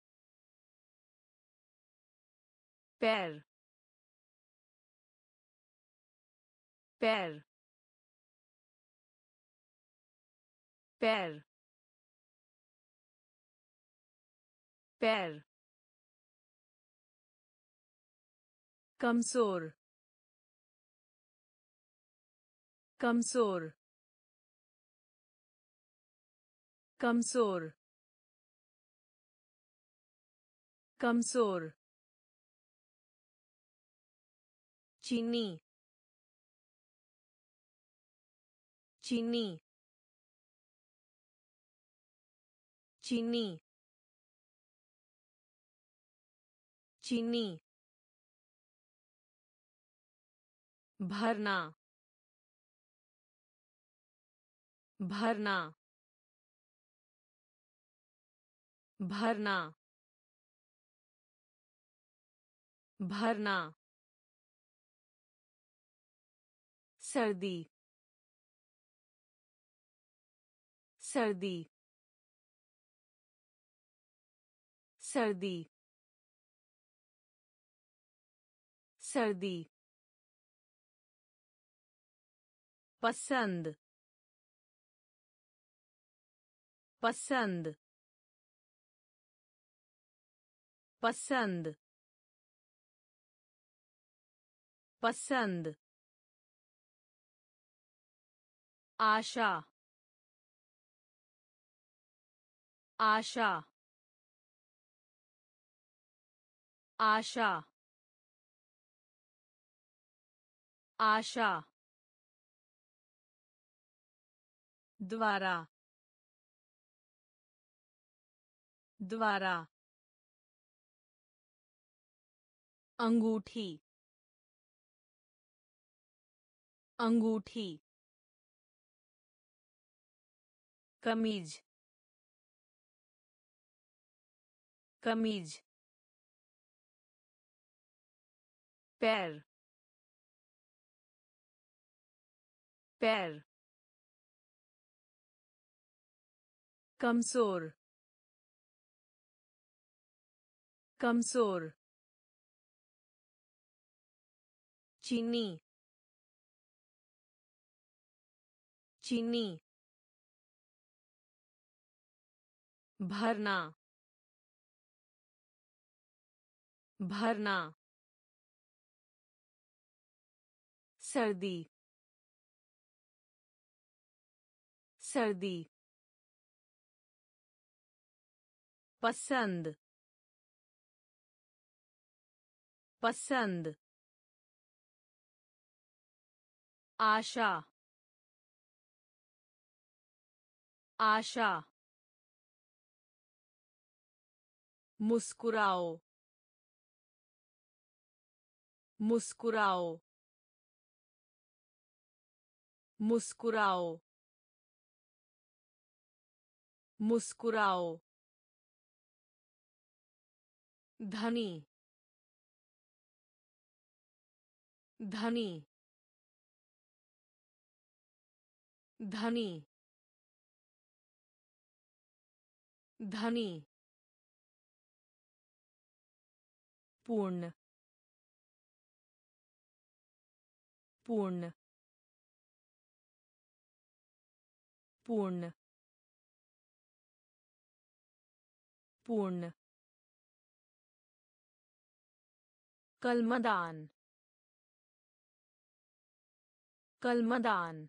पैर पैर पैर पैर कमजोर कमजोर कमजोर कमजोर चीनी चीनी चीनी चीनी भरना भरना भरना भरना सर्दी सर्दी सर्दी सर्दी पसंद पसंद पसंद पसंद आशा आशा आशा आशा द्वारा द्वारा अंगूठी अंगूठी कमीज कमीज पैर पैर कमजोर कमजोर चीनी चीनी भरना भरना सर्दी सर्दी पसंद पसंद आशा आशा मुस्कुराओ मुस्कुराओ मुस्कुराओ मुस्कुराओ धनी धनी धनी धनी पूर्ण पूर्ण पूर्ण पूर्ण कलमदान कलमदान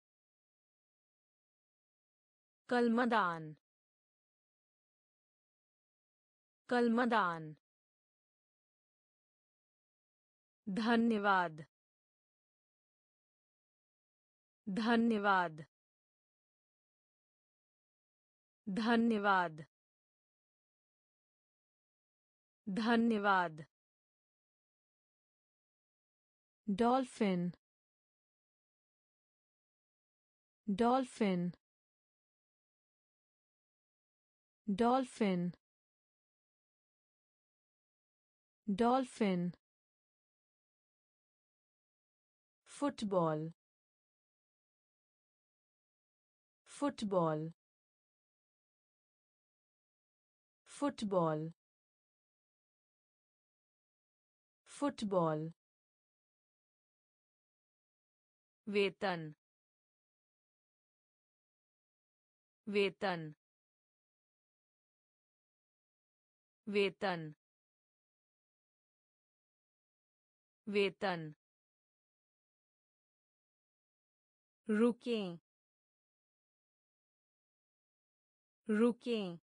कलमदान कलमदान धन्यवाद धन्यवाद धन्यवाद धन्यवाद dolphin dolphin dolphin dolphin football football football football वेतन वेतन वेतन वेतन रुकें रुकें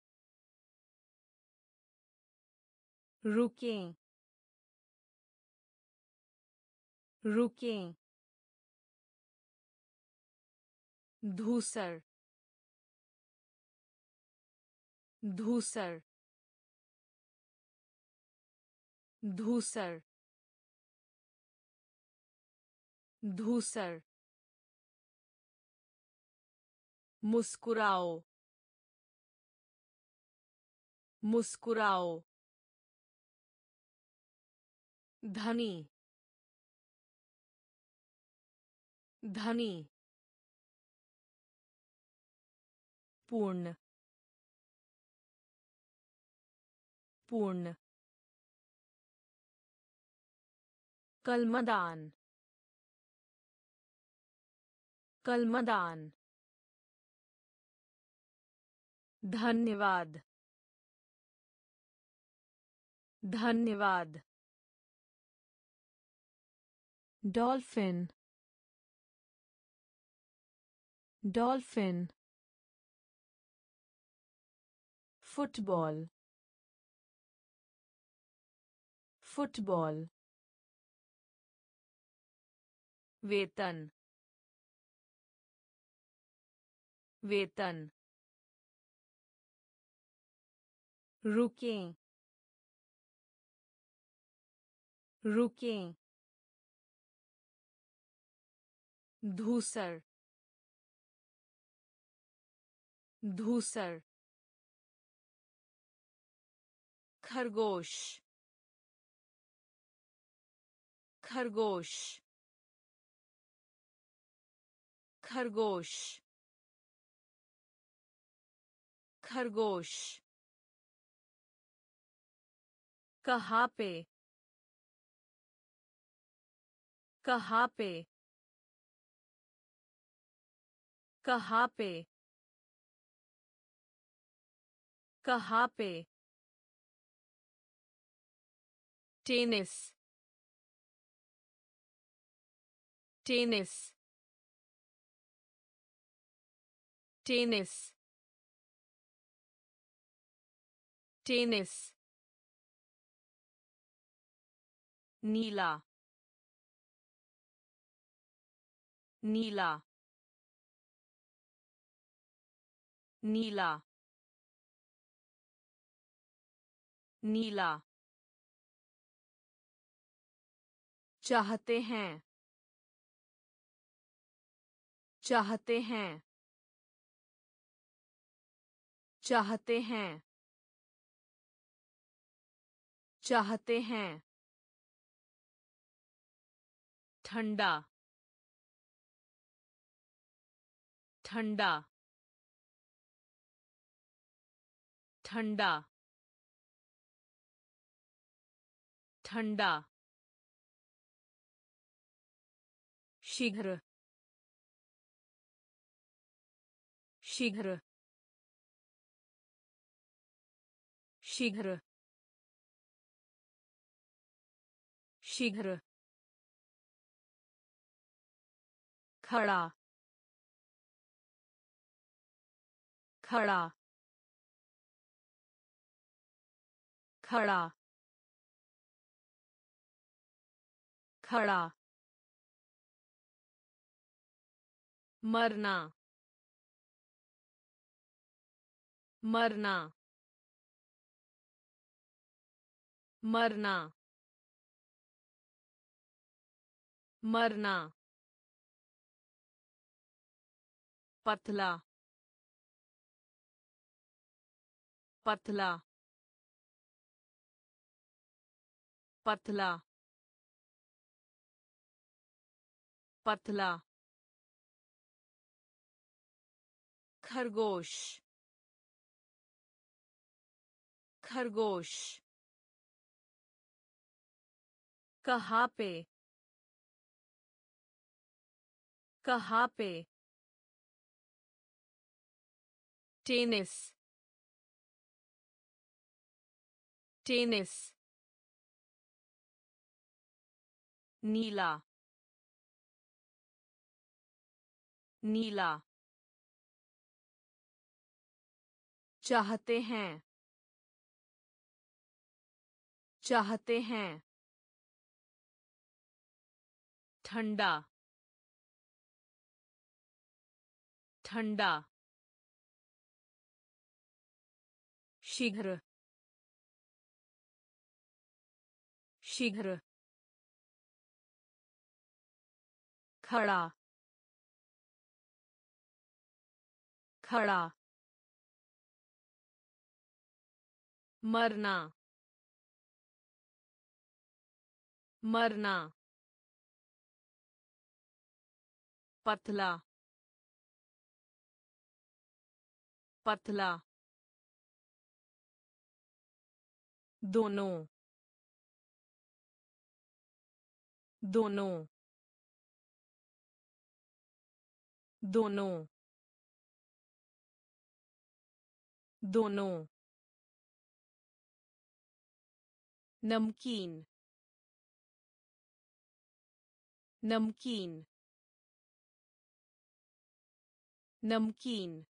रुकें रुकें धूसर धूसर धूसर धूसर मुस्कुराओ मुस्कुराओ धनी धनी पूर्ण पूर्ण कलमदान कलमदान धन्यवाद धन्यवाद डॉल्फिन डॉल्फिन फुटबॉल फुटबॉल वेतन वेतन रुकें रुकें धूसर धूसर खरगोश खरगोश खरगोश खरगोश कहाँ पे कहाँ पे कहाँ पे कहाँ पे टेनिस टेनिस टेनिस टेनिस नीला नीला नीला नीला चाहते हैं चाहते हैं चाहते हैं चाहते हैं ठंडा ठंडा ठंडा ठंडा शीघ्र शीघ्र शीघ्र शीघ्र खड़ा खड़ा खड़ा खड़ा मरना मरना मरना मरना पतला पतला पतला पतला खरगोश खरगोश कहाँ पे कहाँ पे टेनिस टेनिस नीला नीला चाहते हैं चाहते हैं ठंडा ठंडा शीघ्र शीघ्र खड़ा खड़ा मरना मरना पतला पतला दोनों दोनों दोनों दोनों नमकीन नमकीन नमकीन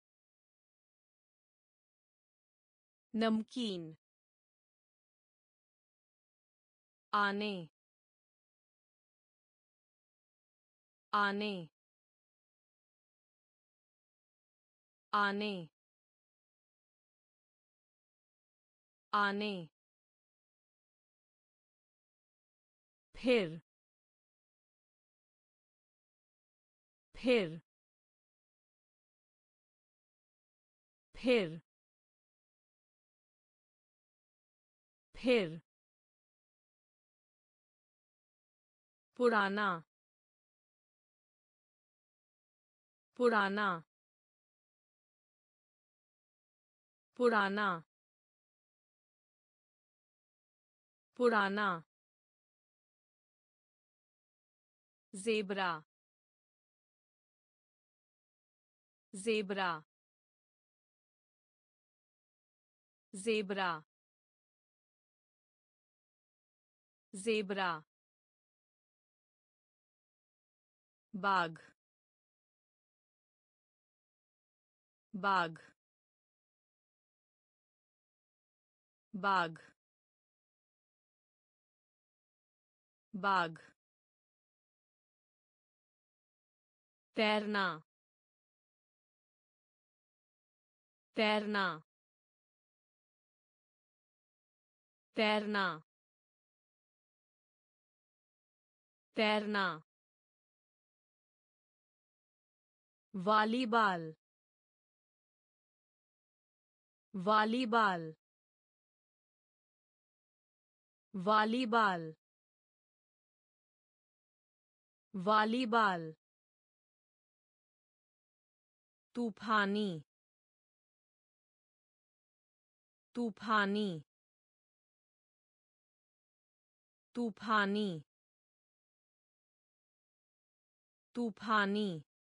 नमकीन आने आने आने आने फिर फिर फिर फिर पुराना पुराना पुराना पुराना ज़ेबरा ज़ेबरा ज़ेबरा ज़ेबरा बाग बाग बाग बाग तैरना तैरना तैरना तैरना वॉलीबॉल वॉलीबॉल वॉलीबॉल वॉलीबॉल तूफानी तूफानी तूफानी तूफानी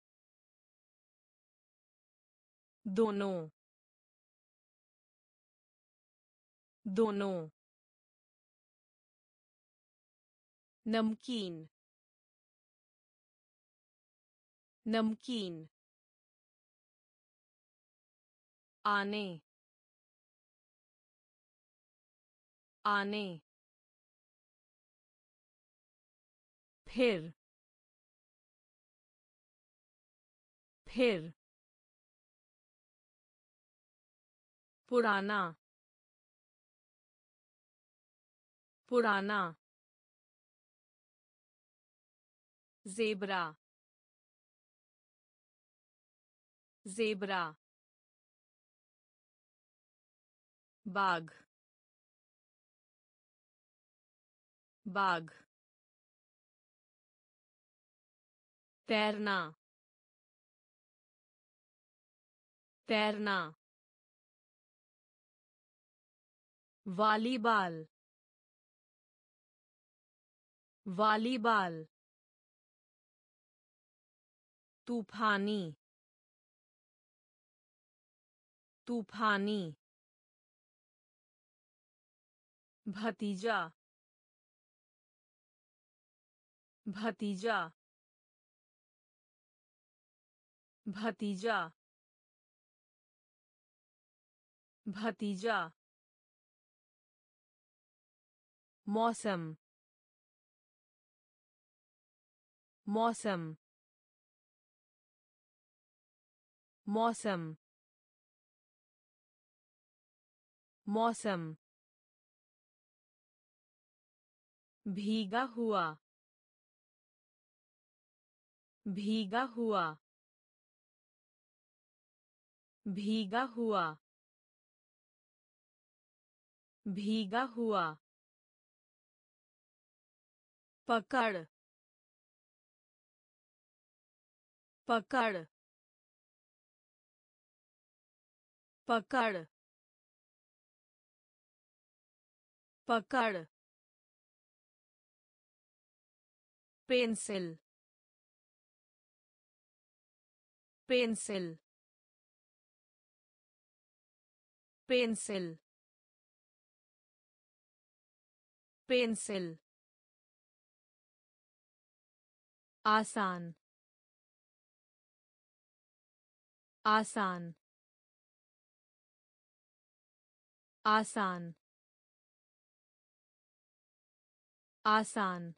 दोनों दोनों नमकीन नमकीन आने आने फिर फिर पुराना पुराना ज़ेबरा ज़ेबरा बाग बाग तैरना तैरना वॉलीबॉल वॉलीबॉल तूफानी तूफानी भतीजा भतीजा भतीजा भतीजा मौसम मौसम मौसम मौसम भीगा हुआ भीगा हुआ भीगा हुआ भीगा हुआ पकड़ पकड़ पकड़ पकड़ पेंसिल पेंसिल पेंसिल पेंसिल आसान आसान आसान आसान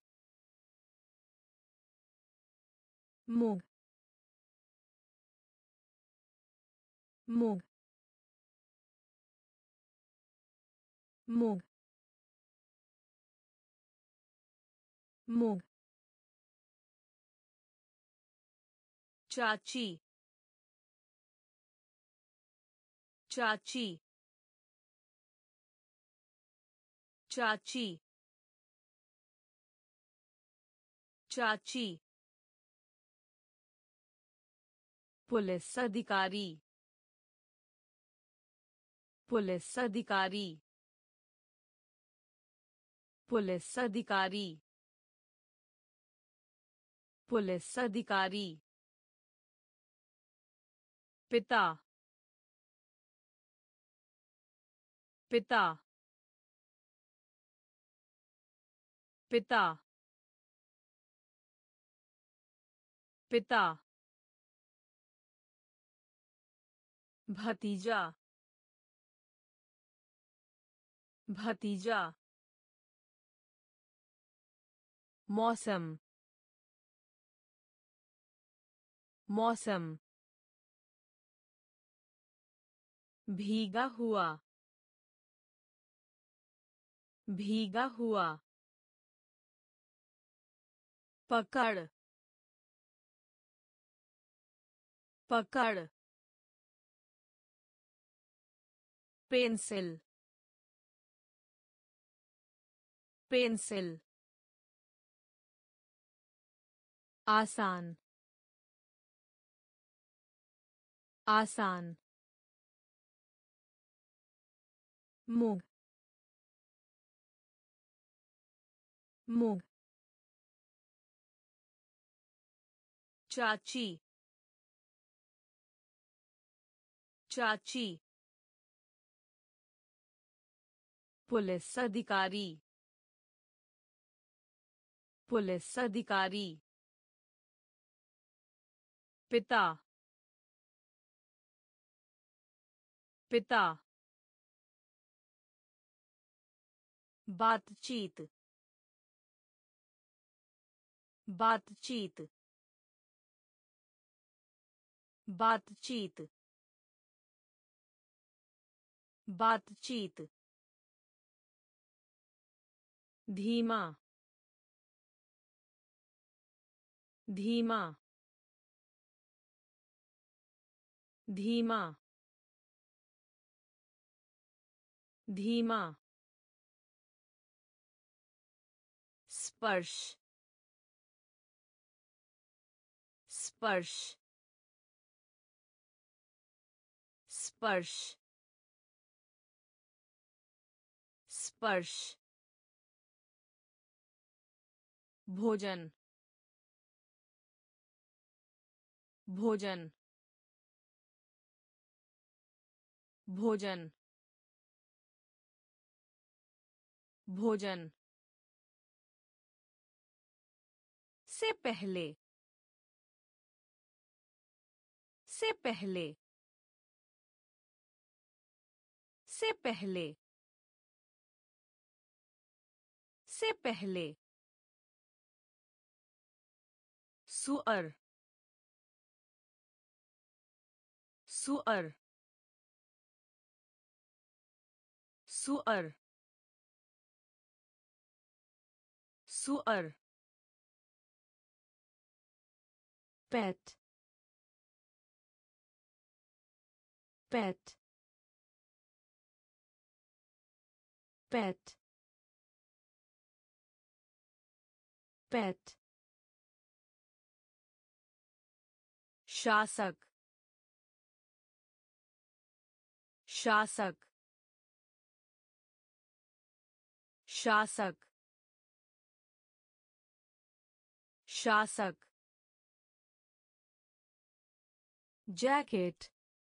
मूंग मूंग मूंग मूंग चाची चाची चाची चाची पुलिस अधिकारी पुलिस अधिकारी पुलिस अधिकारी पुलिस अधिकारी पिता पिता पिता पिता भतीजा भतीजा मौसम मौसम भीगा हुआ भीगा हुआ पकड़ पकड़ पेंसिल पेंसिल आसान आसान मूंग मूंग चाची चाची पुलिस अधिकारी पुलिस अधिकारी पिता पिता बातचीत बातचीत बातचीत बातचीत धीमा धीमा धीमा धीमा स्पर्श स्पर्श स्पर्श स्पर्श भोजन भोजन भोजन भोजन से पहले से पहले से पहले से पहले सुअर सुअर सुअर सुअर पेट पेट पेट पेट शासक शासक शासक शासक जैकेट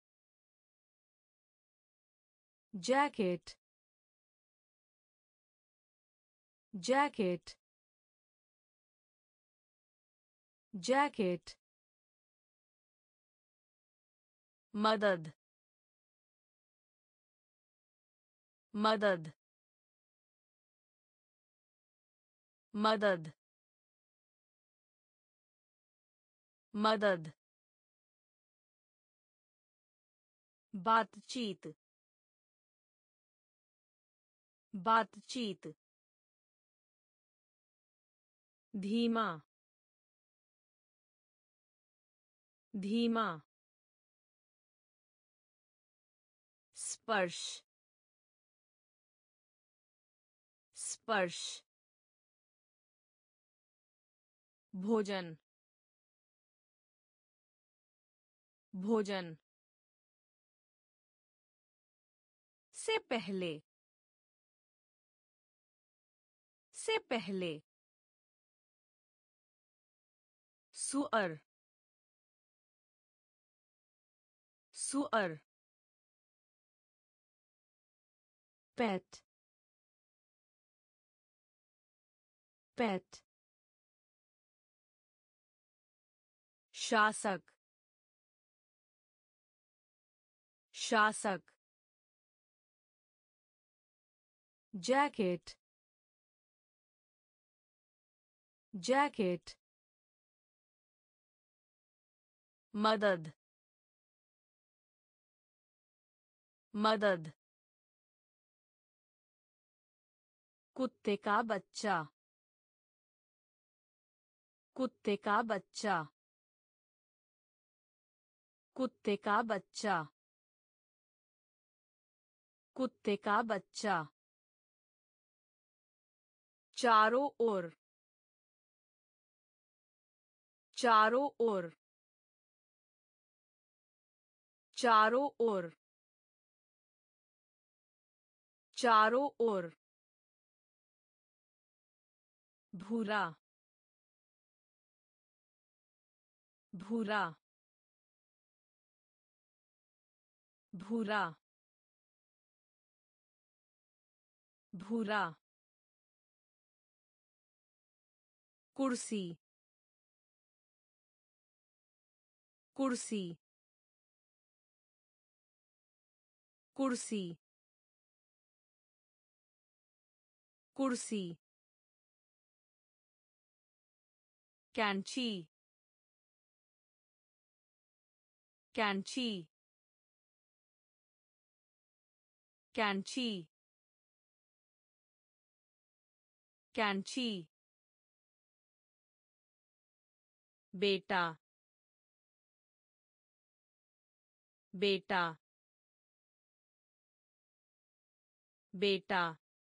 जैकेट जैकेट जैकेट मदद मदद मदद मदद बातचीत बातचीत धीमा धीमा स्पर्श स्पर्श भोजन भोजन से पहले से पहले सुअर सुअर pet pet शासक शासक jacket jacket मदद मदद कुत्ते का बच्चा कुत्ते का बच्चा कुत्ते का बच्चा कुत्ते का बच्चा चारों ओर चारों ओर चारों ओर चारों ओर भूरा भूरा भूरा भूरा कुर्सी कुर्सी कुर्सी कुर्सी कैंची कैंची कैंची कैंची बेटा बेटा बेटा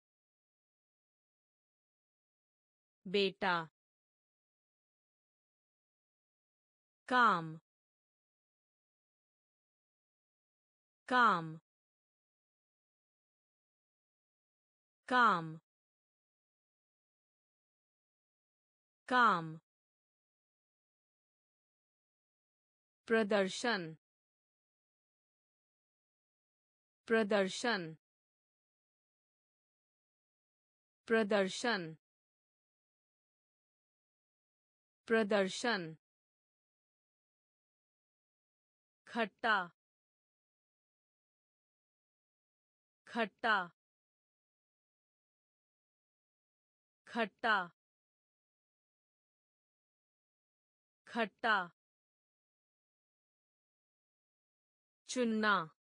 बेटा काम काम काम काम प्रदर्शन प्रदर्शन प्रदर्शन प्रदर्शन खट्टा खट्टा खट्टा खट्टा चुनना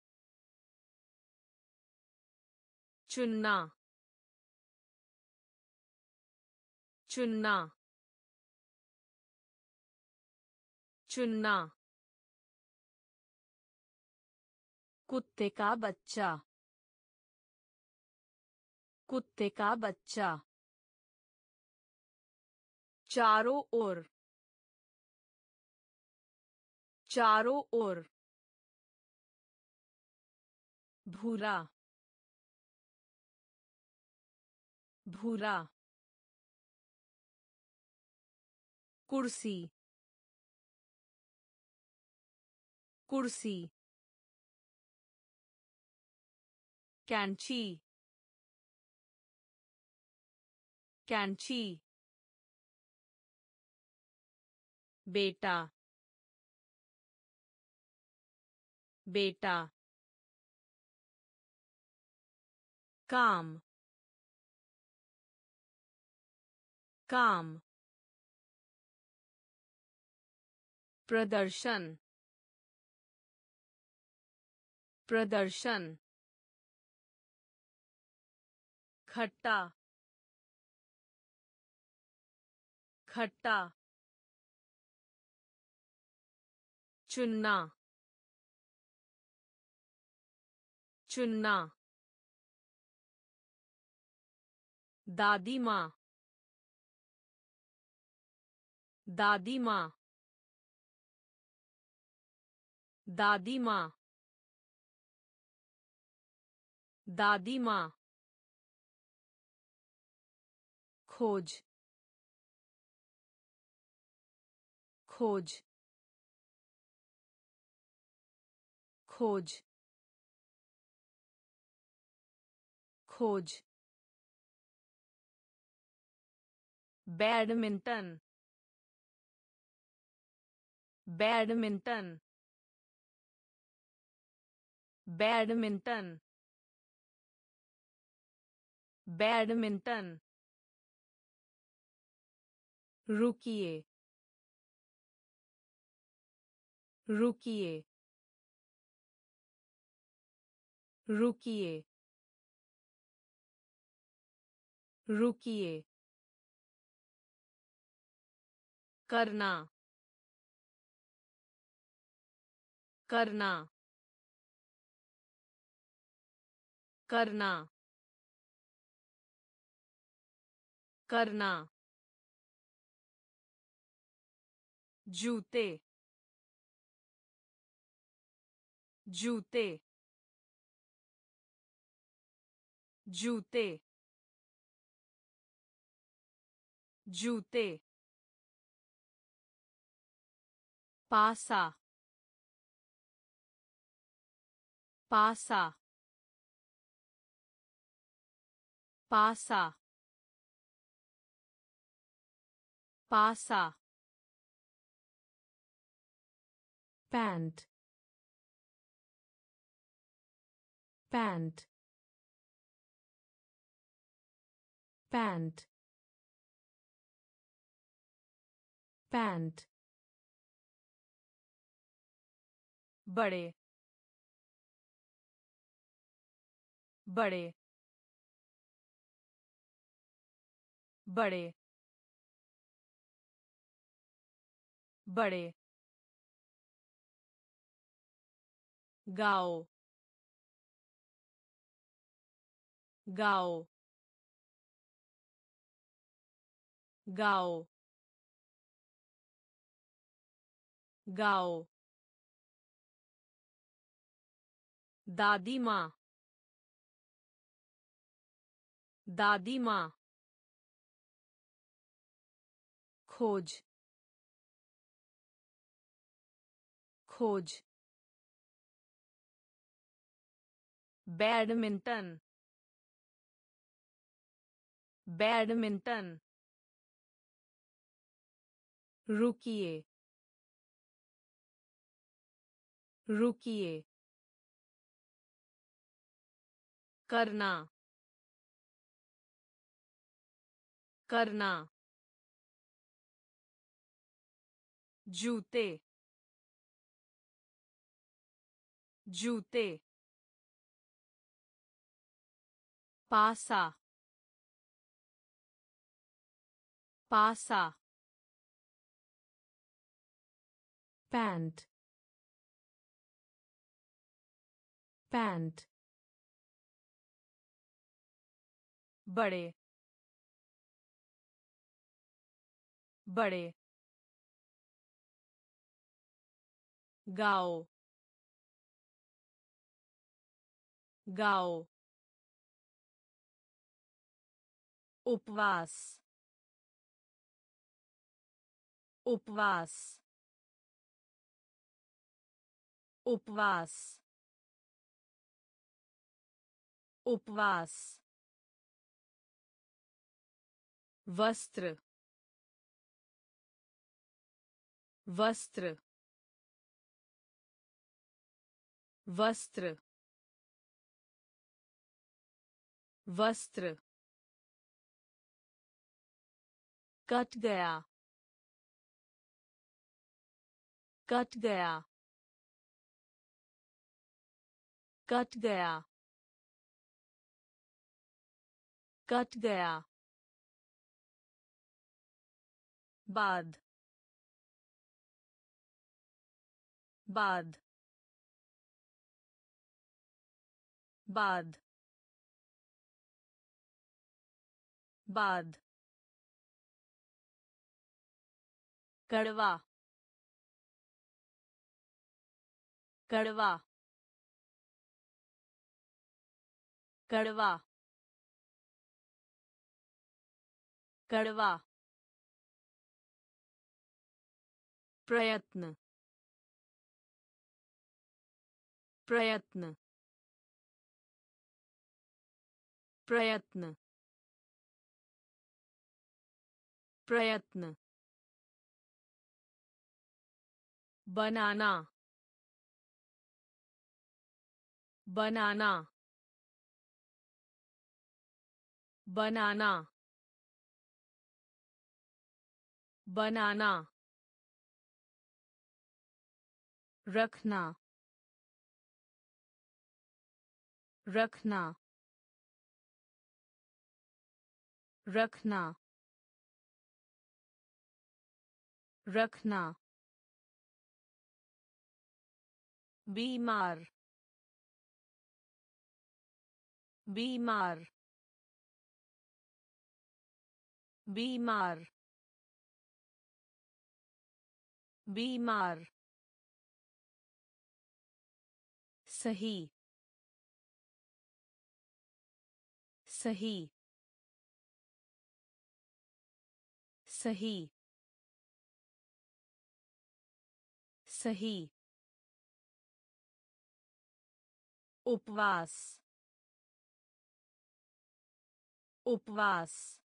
चुनना चुनना चुनना कुत्ते का बच्चा कुत्ते का बच्चा चारों ओर चारों ओर भूरा भूरा कुर्सी कुर्सी कैंची कैंची बेटा बेटा काम काम प्रदर्शन प्रदर्शन खट्टा खट्टा चुनना चुनना दादी माँ दादी माँ दादी माँ दादी माँ खोज खोज खोज खोज बैडमिंटन बैडमिंटन बैडमिंटन बैडमिंटन रुकिए रुकिए रुकिए रुकिए करना करना करना करना जूते जूते जूते जूते पासा पासा पासा पासा pant pant pant pant बड़े बड़े बड़े बड़े गाओ गाओ गाओ गाओ दादी माँ दादी माँ खोज खोज बैडमिंटन बैडमिंटन रुकिए रुकिए करना करना जूते जूते पासा पासा pant pant बड़े बड़े गाओ गाओ उपवास उपवास उपवास उपवास वस्त्र वस्त्र वस्त्र वस्त्र कट गया कट गया कट गया कट गया बाद बाद बाद बाद कड़वा कड़वा कड़वा कड़वा प्रयत्न प्रयत्न प्रयत्न प्रयत्न बनाना बनाना बनाना बनाना रखना रखना रखना रखना बीमार बीमार बीमार बीमार सही सही सही सही उपवास उपवास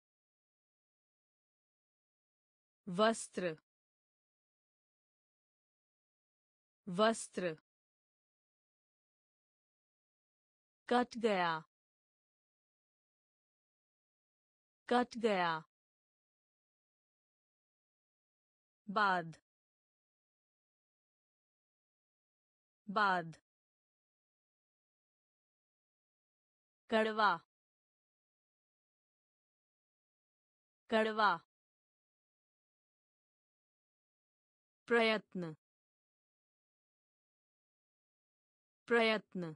वस्त्र वस्त्र कट गया कट गया बाद बाद कड़वा कड़वा प्रयत्न प्रयत्न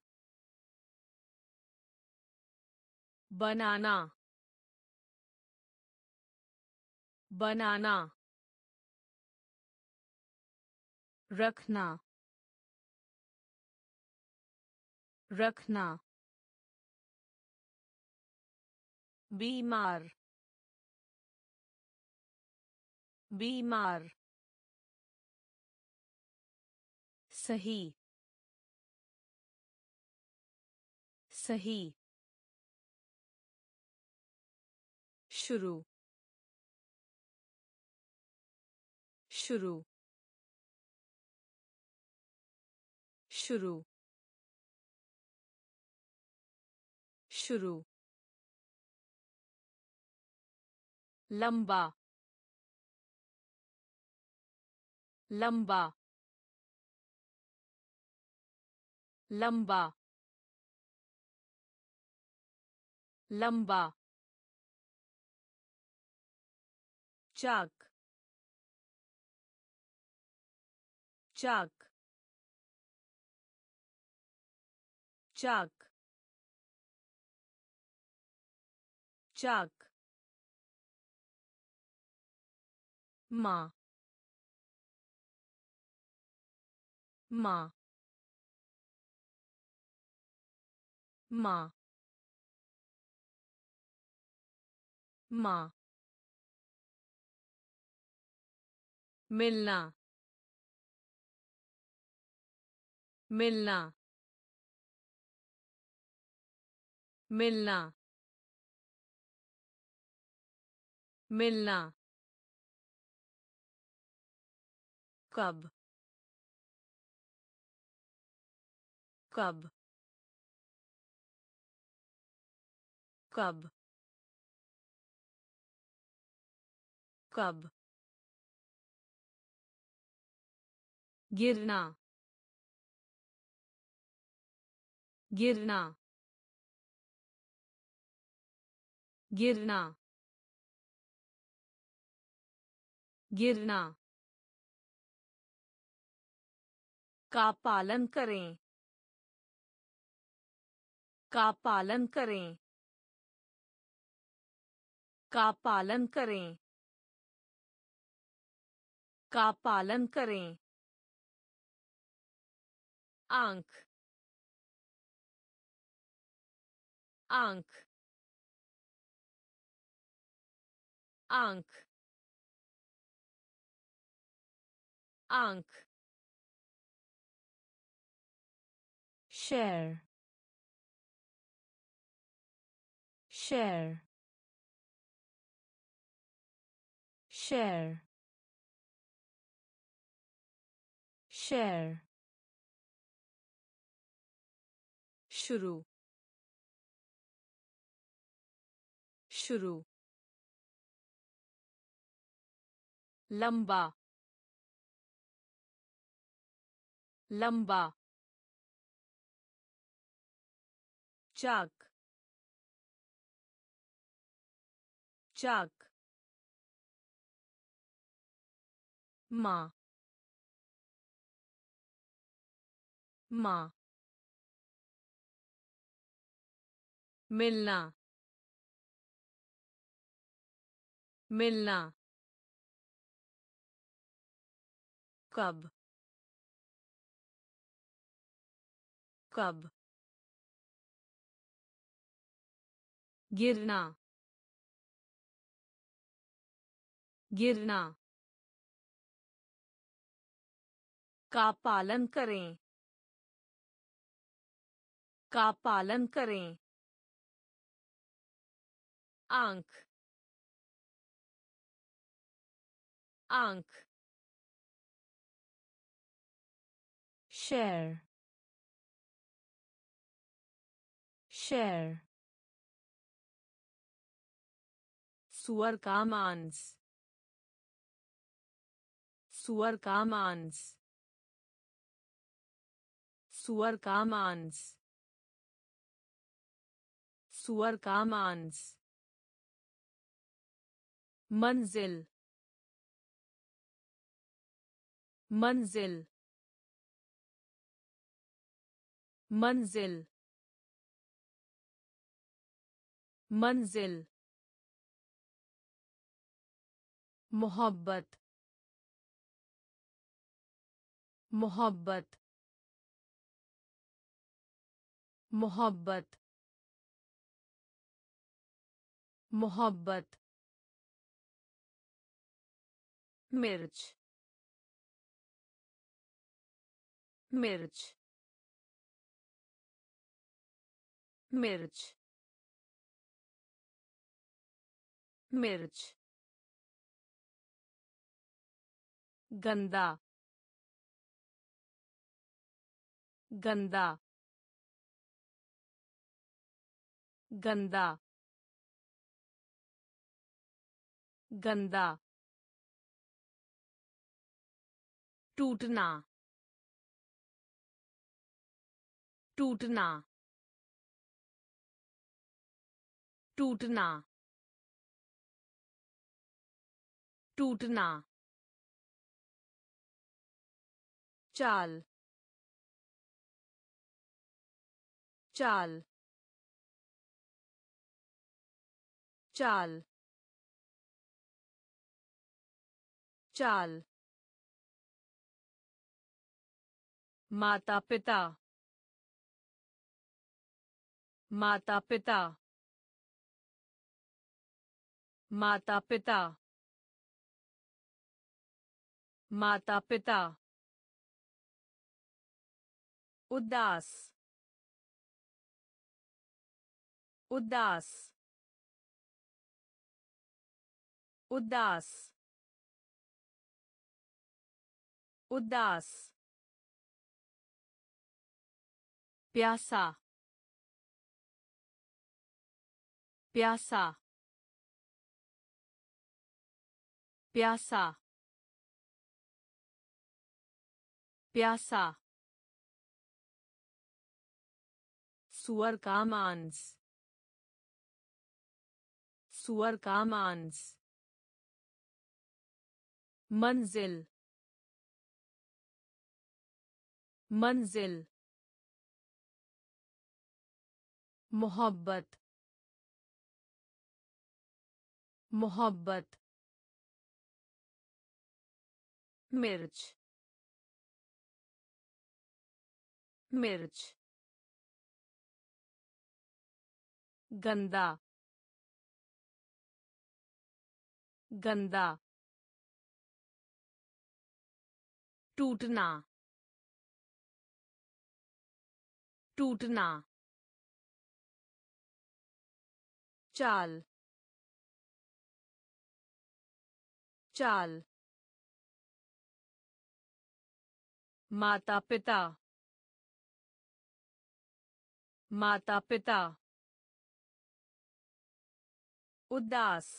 बनाना बनाना रखना रखना बीमार बीमार सही सही शुरू शुरू शुरू शुरू लंबा लंबा लंबा लंबा चाक चाक चाक चाक माँ माँ माँ माँ मिलना मिलना मिलना मिलना कब कब कब कब गिरना गिरना गिरना गिरना का पालन करें का पालन करें का पालन करें का पालन करें आंख आंख आंख आंख share, share, share, share, शुरू शुरू लंबा लंबा चाक चाक माँ माँ मिलना मिलना कब कब गिरना गिरना का पालन करें का पालन करें आंख आंख share, share, सुअर का मांस सुअर का मांस सुअर का मांस सुअर का मांस मंजिल मंजिल मंजिल मंजिल मोहब्बत मोहब्बत मोहब्बत मोहब्बत मिर्च मिर्च मिर्च मिर्च गंदा गंदा गंदा गंदा टूटना टूटना टूटना टूटना चाल चाल चाल चाल माता पिता माता पिता माता पिता माता पिता उदास उदास उदास उदास प्यासा प्यासा प्यासा प्यासा सुअर का मांस सुअर का मांस मंजिल मंजिल मोहब्बत मोहब्बत मिर्च मिर्च गंदा गंदा टूटना टूटना चाल चाल माता पिता माता पिता उदास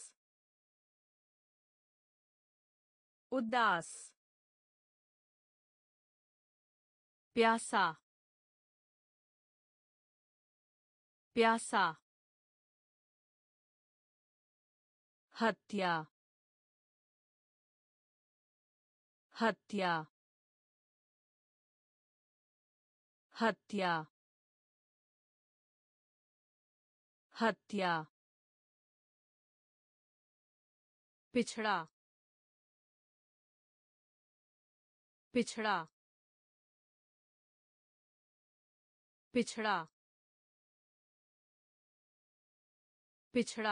उदास प्यासा प्यासा हत्या हत्या हत्या हत्या पिछड़ा पिछड़ा पिछड़ा पिछड़ा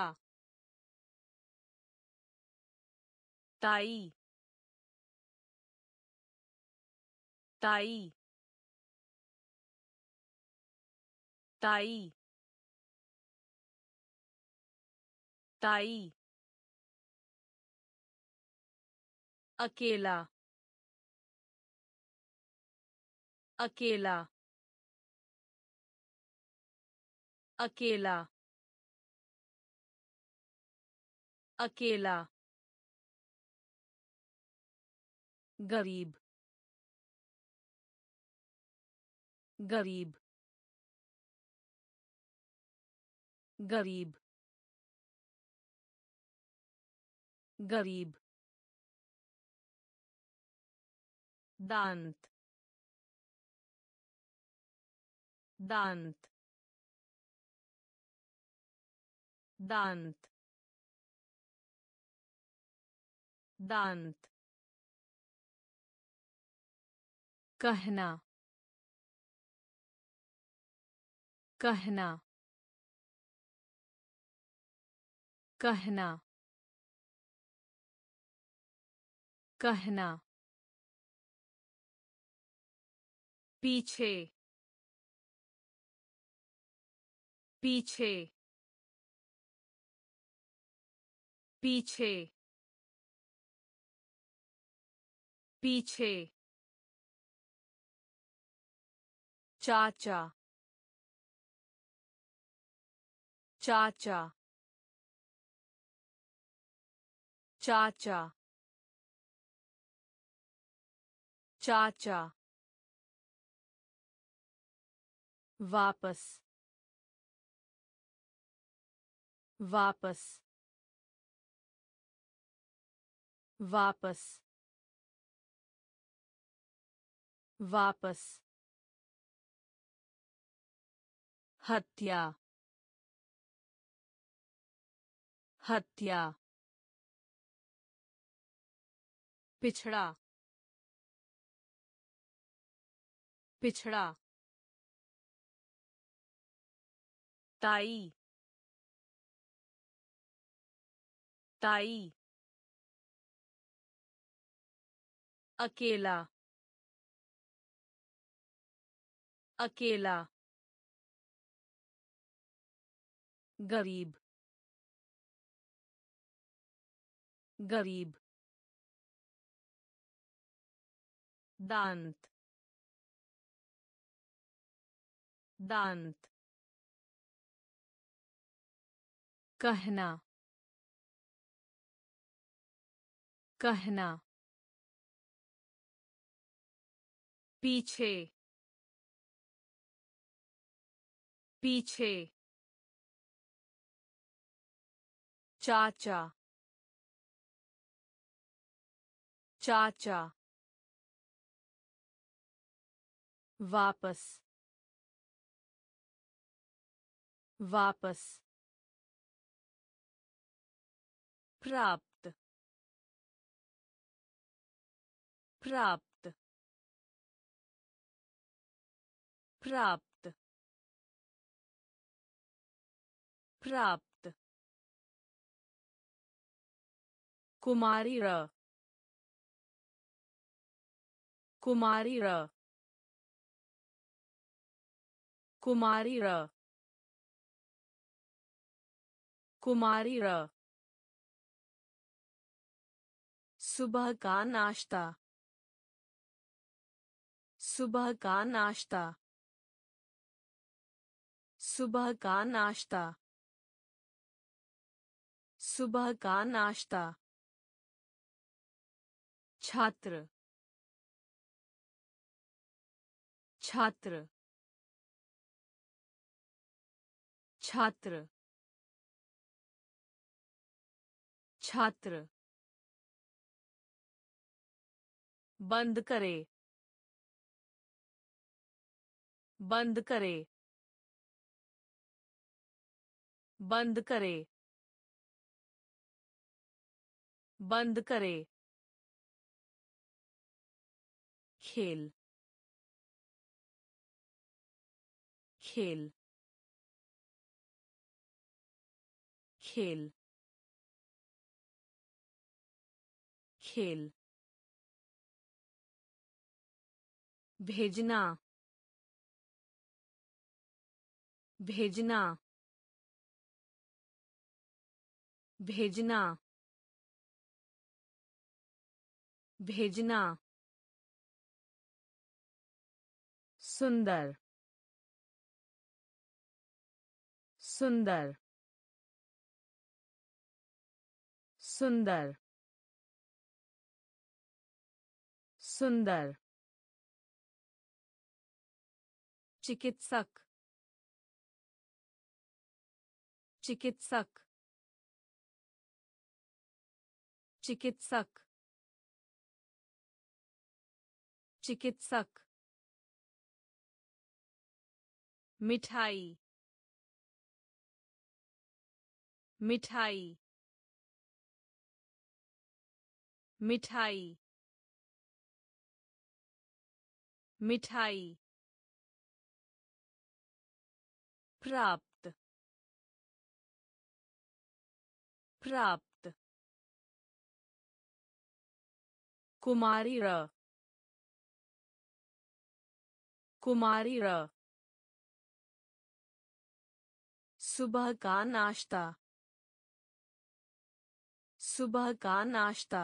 ताई ताई ताई ताई अकेला अकेला अकेला अकेला गरीब गरीब गरीब गरीब दांत दांत दांत दांत कहना कहना कहना कहना पीछे पीछे पीछे पीछे चाचा चाचा चाचा चाचा वापस वापस वापस वापस हत्या हत्या पिछड़ा पिछड़ा ताई ताई अकेला अकेला गरीब गरीब दांत दांत कहना कहना पीछे पीछे चाचा चाचा वापस वापस प्राप्त प्राप्त प्राप्त प्राप्त कुमारी र कुमारी र कुमारी र कुमारी र सुबह का नाश्ता सुबह का नाश्ता सुबह का नाश्ता सुबह का नाश्ता छात्र छात्र छात्र छात्र बंद करे बंद करे बंद करे बंद करे खेल खेल खेल खेल भेजना भेजना भेजना भेजना सुंदर सुंदर सुंदर सुंदर चिकित्सक चिकित्सक चिकित्सक चिकित्सक मिठाई मिठाई मिठाई मिठाई प्राप्त प्राप्त कुमारी र कुमारी र सुबह का नाश्ता सुबह का नाश्ता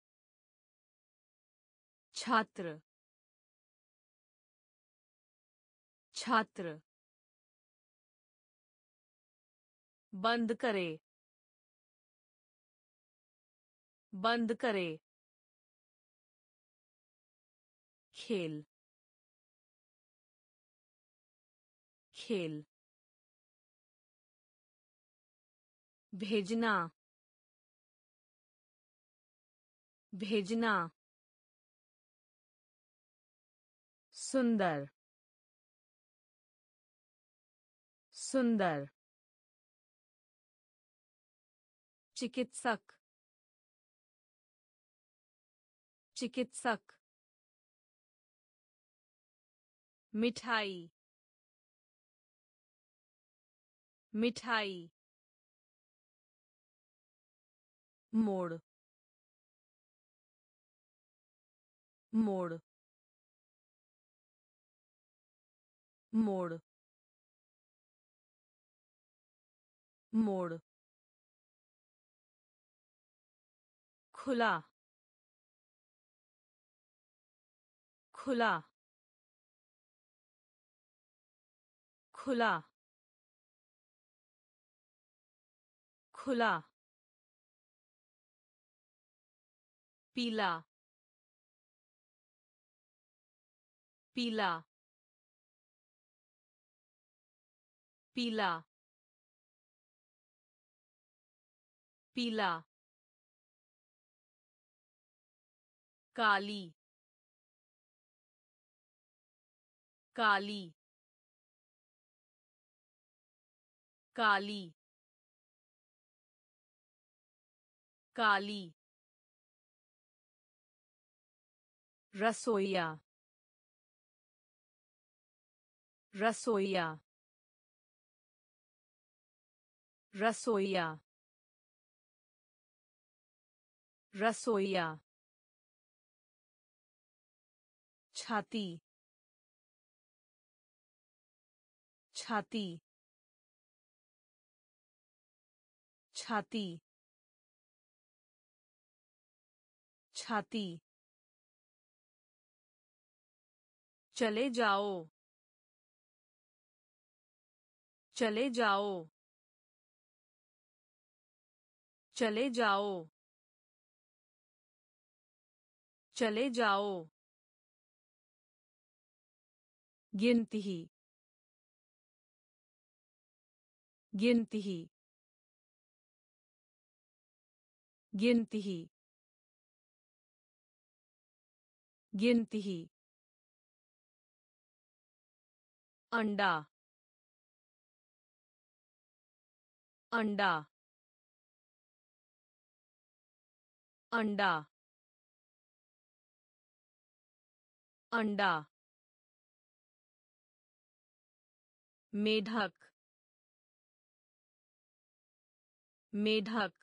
छात्र छात्र बंद करे बंद करे खेल खेल भेजना भेजना सुंदर सुंदर चिकित्सक चिकित्सक मिठाई मिठाई मोड़ मोड़ मोड़ मोड़ खुला खुला खुला खुला पीला पीला पीला पीला काली काली काली काली रसोइया रसोइया रसोइया रसोइया छाती छाती छाती छाती चले जाओ चले जाओ चले जाओ चले जाओ गिनती गिनती गिनती गिनती अंडा अंडा अंडा अंडा मेढक मेढक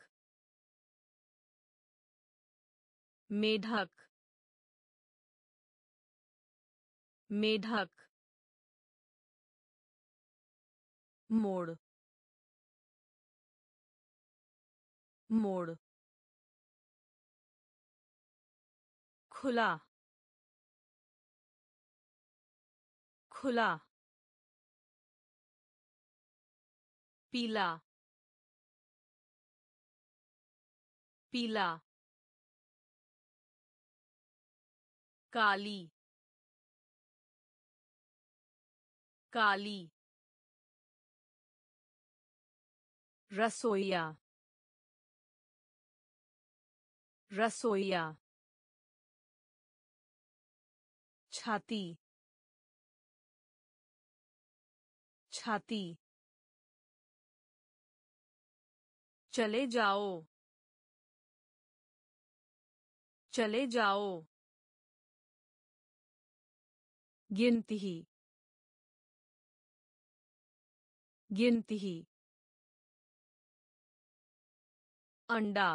मेढक मेढक मोड़ मोड़ खुला खुला पीला पीला काली काली रसोइया रसोइया छाती छाती चले जाओ चले जाओ गिनती गिनती अंडा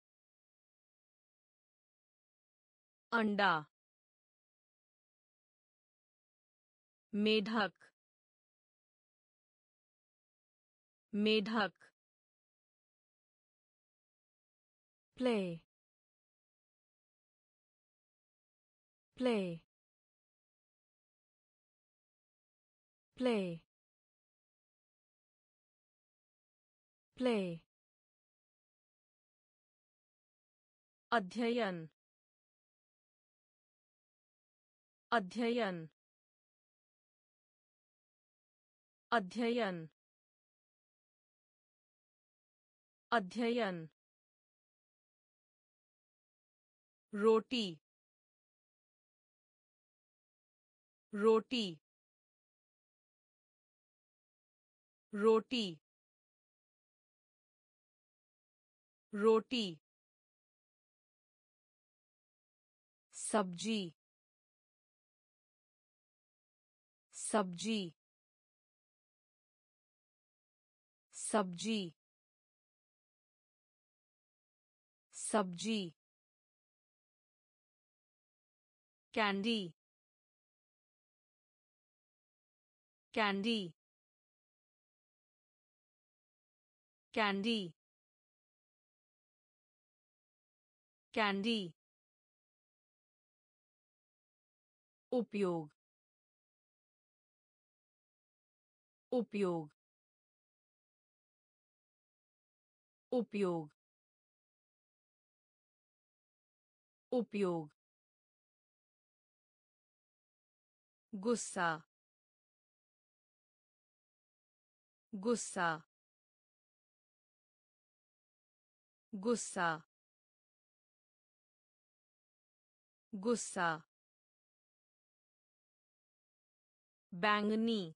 अंडा मेढक मेढक प्ले प्ले प्ले प्ले अध्ययन अध्ययन अध्ययन अध्ययन रोटी रोटी रोटी रोटी सब्जी सब्जी सब्जी सब्जी कैंडी कैंडी कैंडी कैंडी उपयोग उपयोग उपयोग उपयोग गुस्सा गुस्सा गुस्सा गुस्सा बैंगनी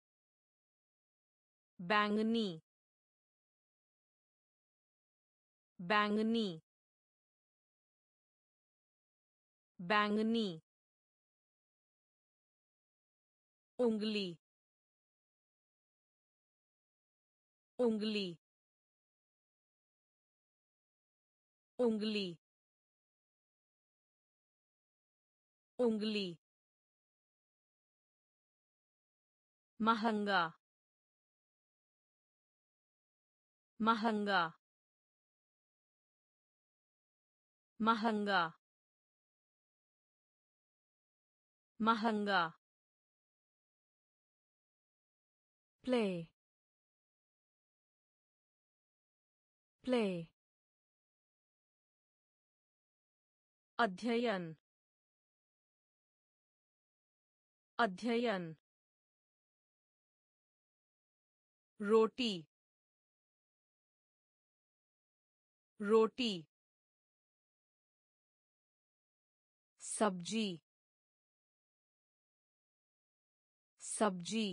बैंगनी बैंगनी बैंगनी उंगली उंगली उंगली उंगली महंगा महंगा महंगा महंगा play, play, अध्ययन अध्ययन रोटी रोटी सब्जी सब्जी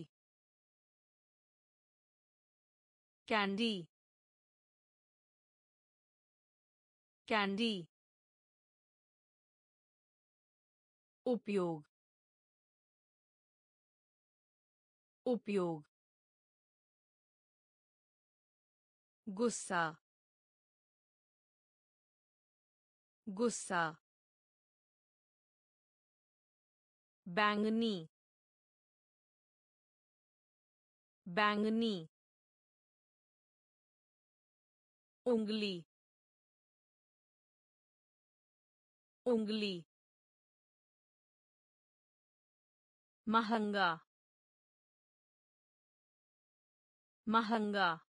कैंडी कैंडी उपयोग उपयोग गुस्सा गुस्सा बैंगनी बैंगनी उंगली उंगली महंगा महंगा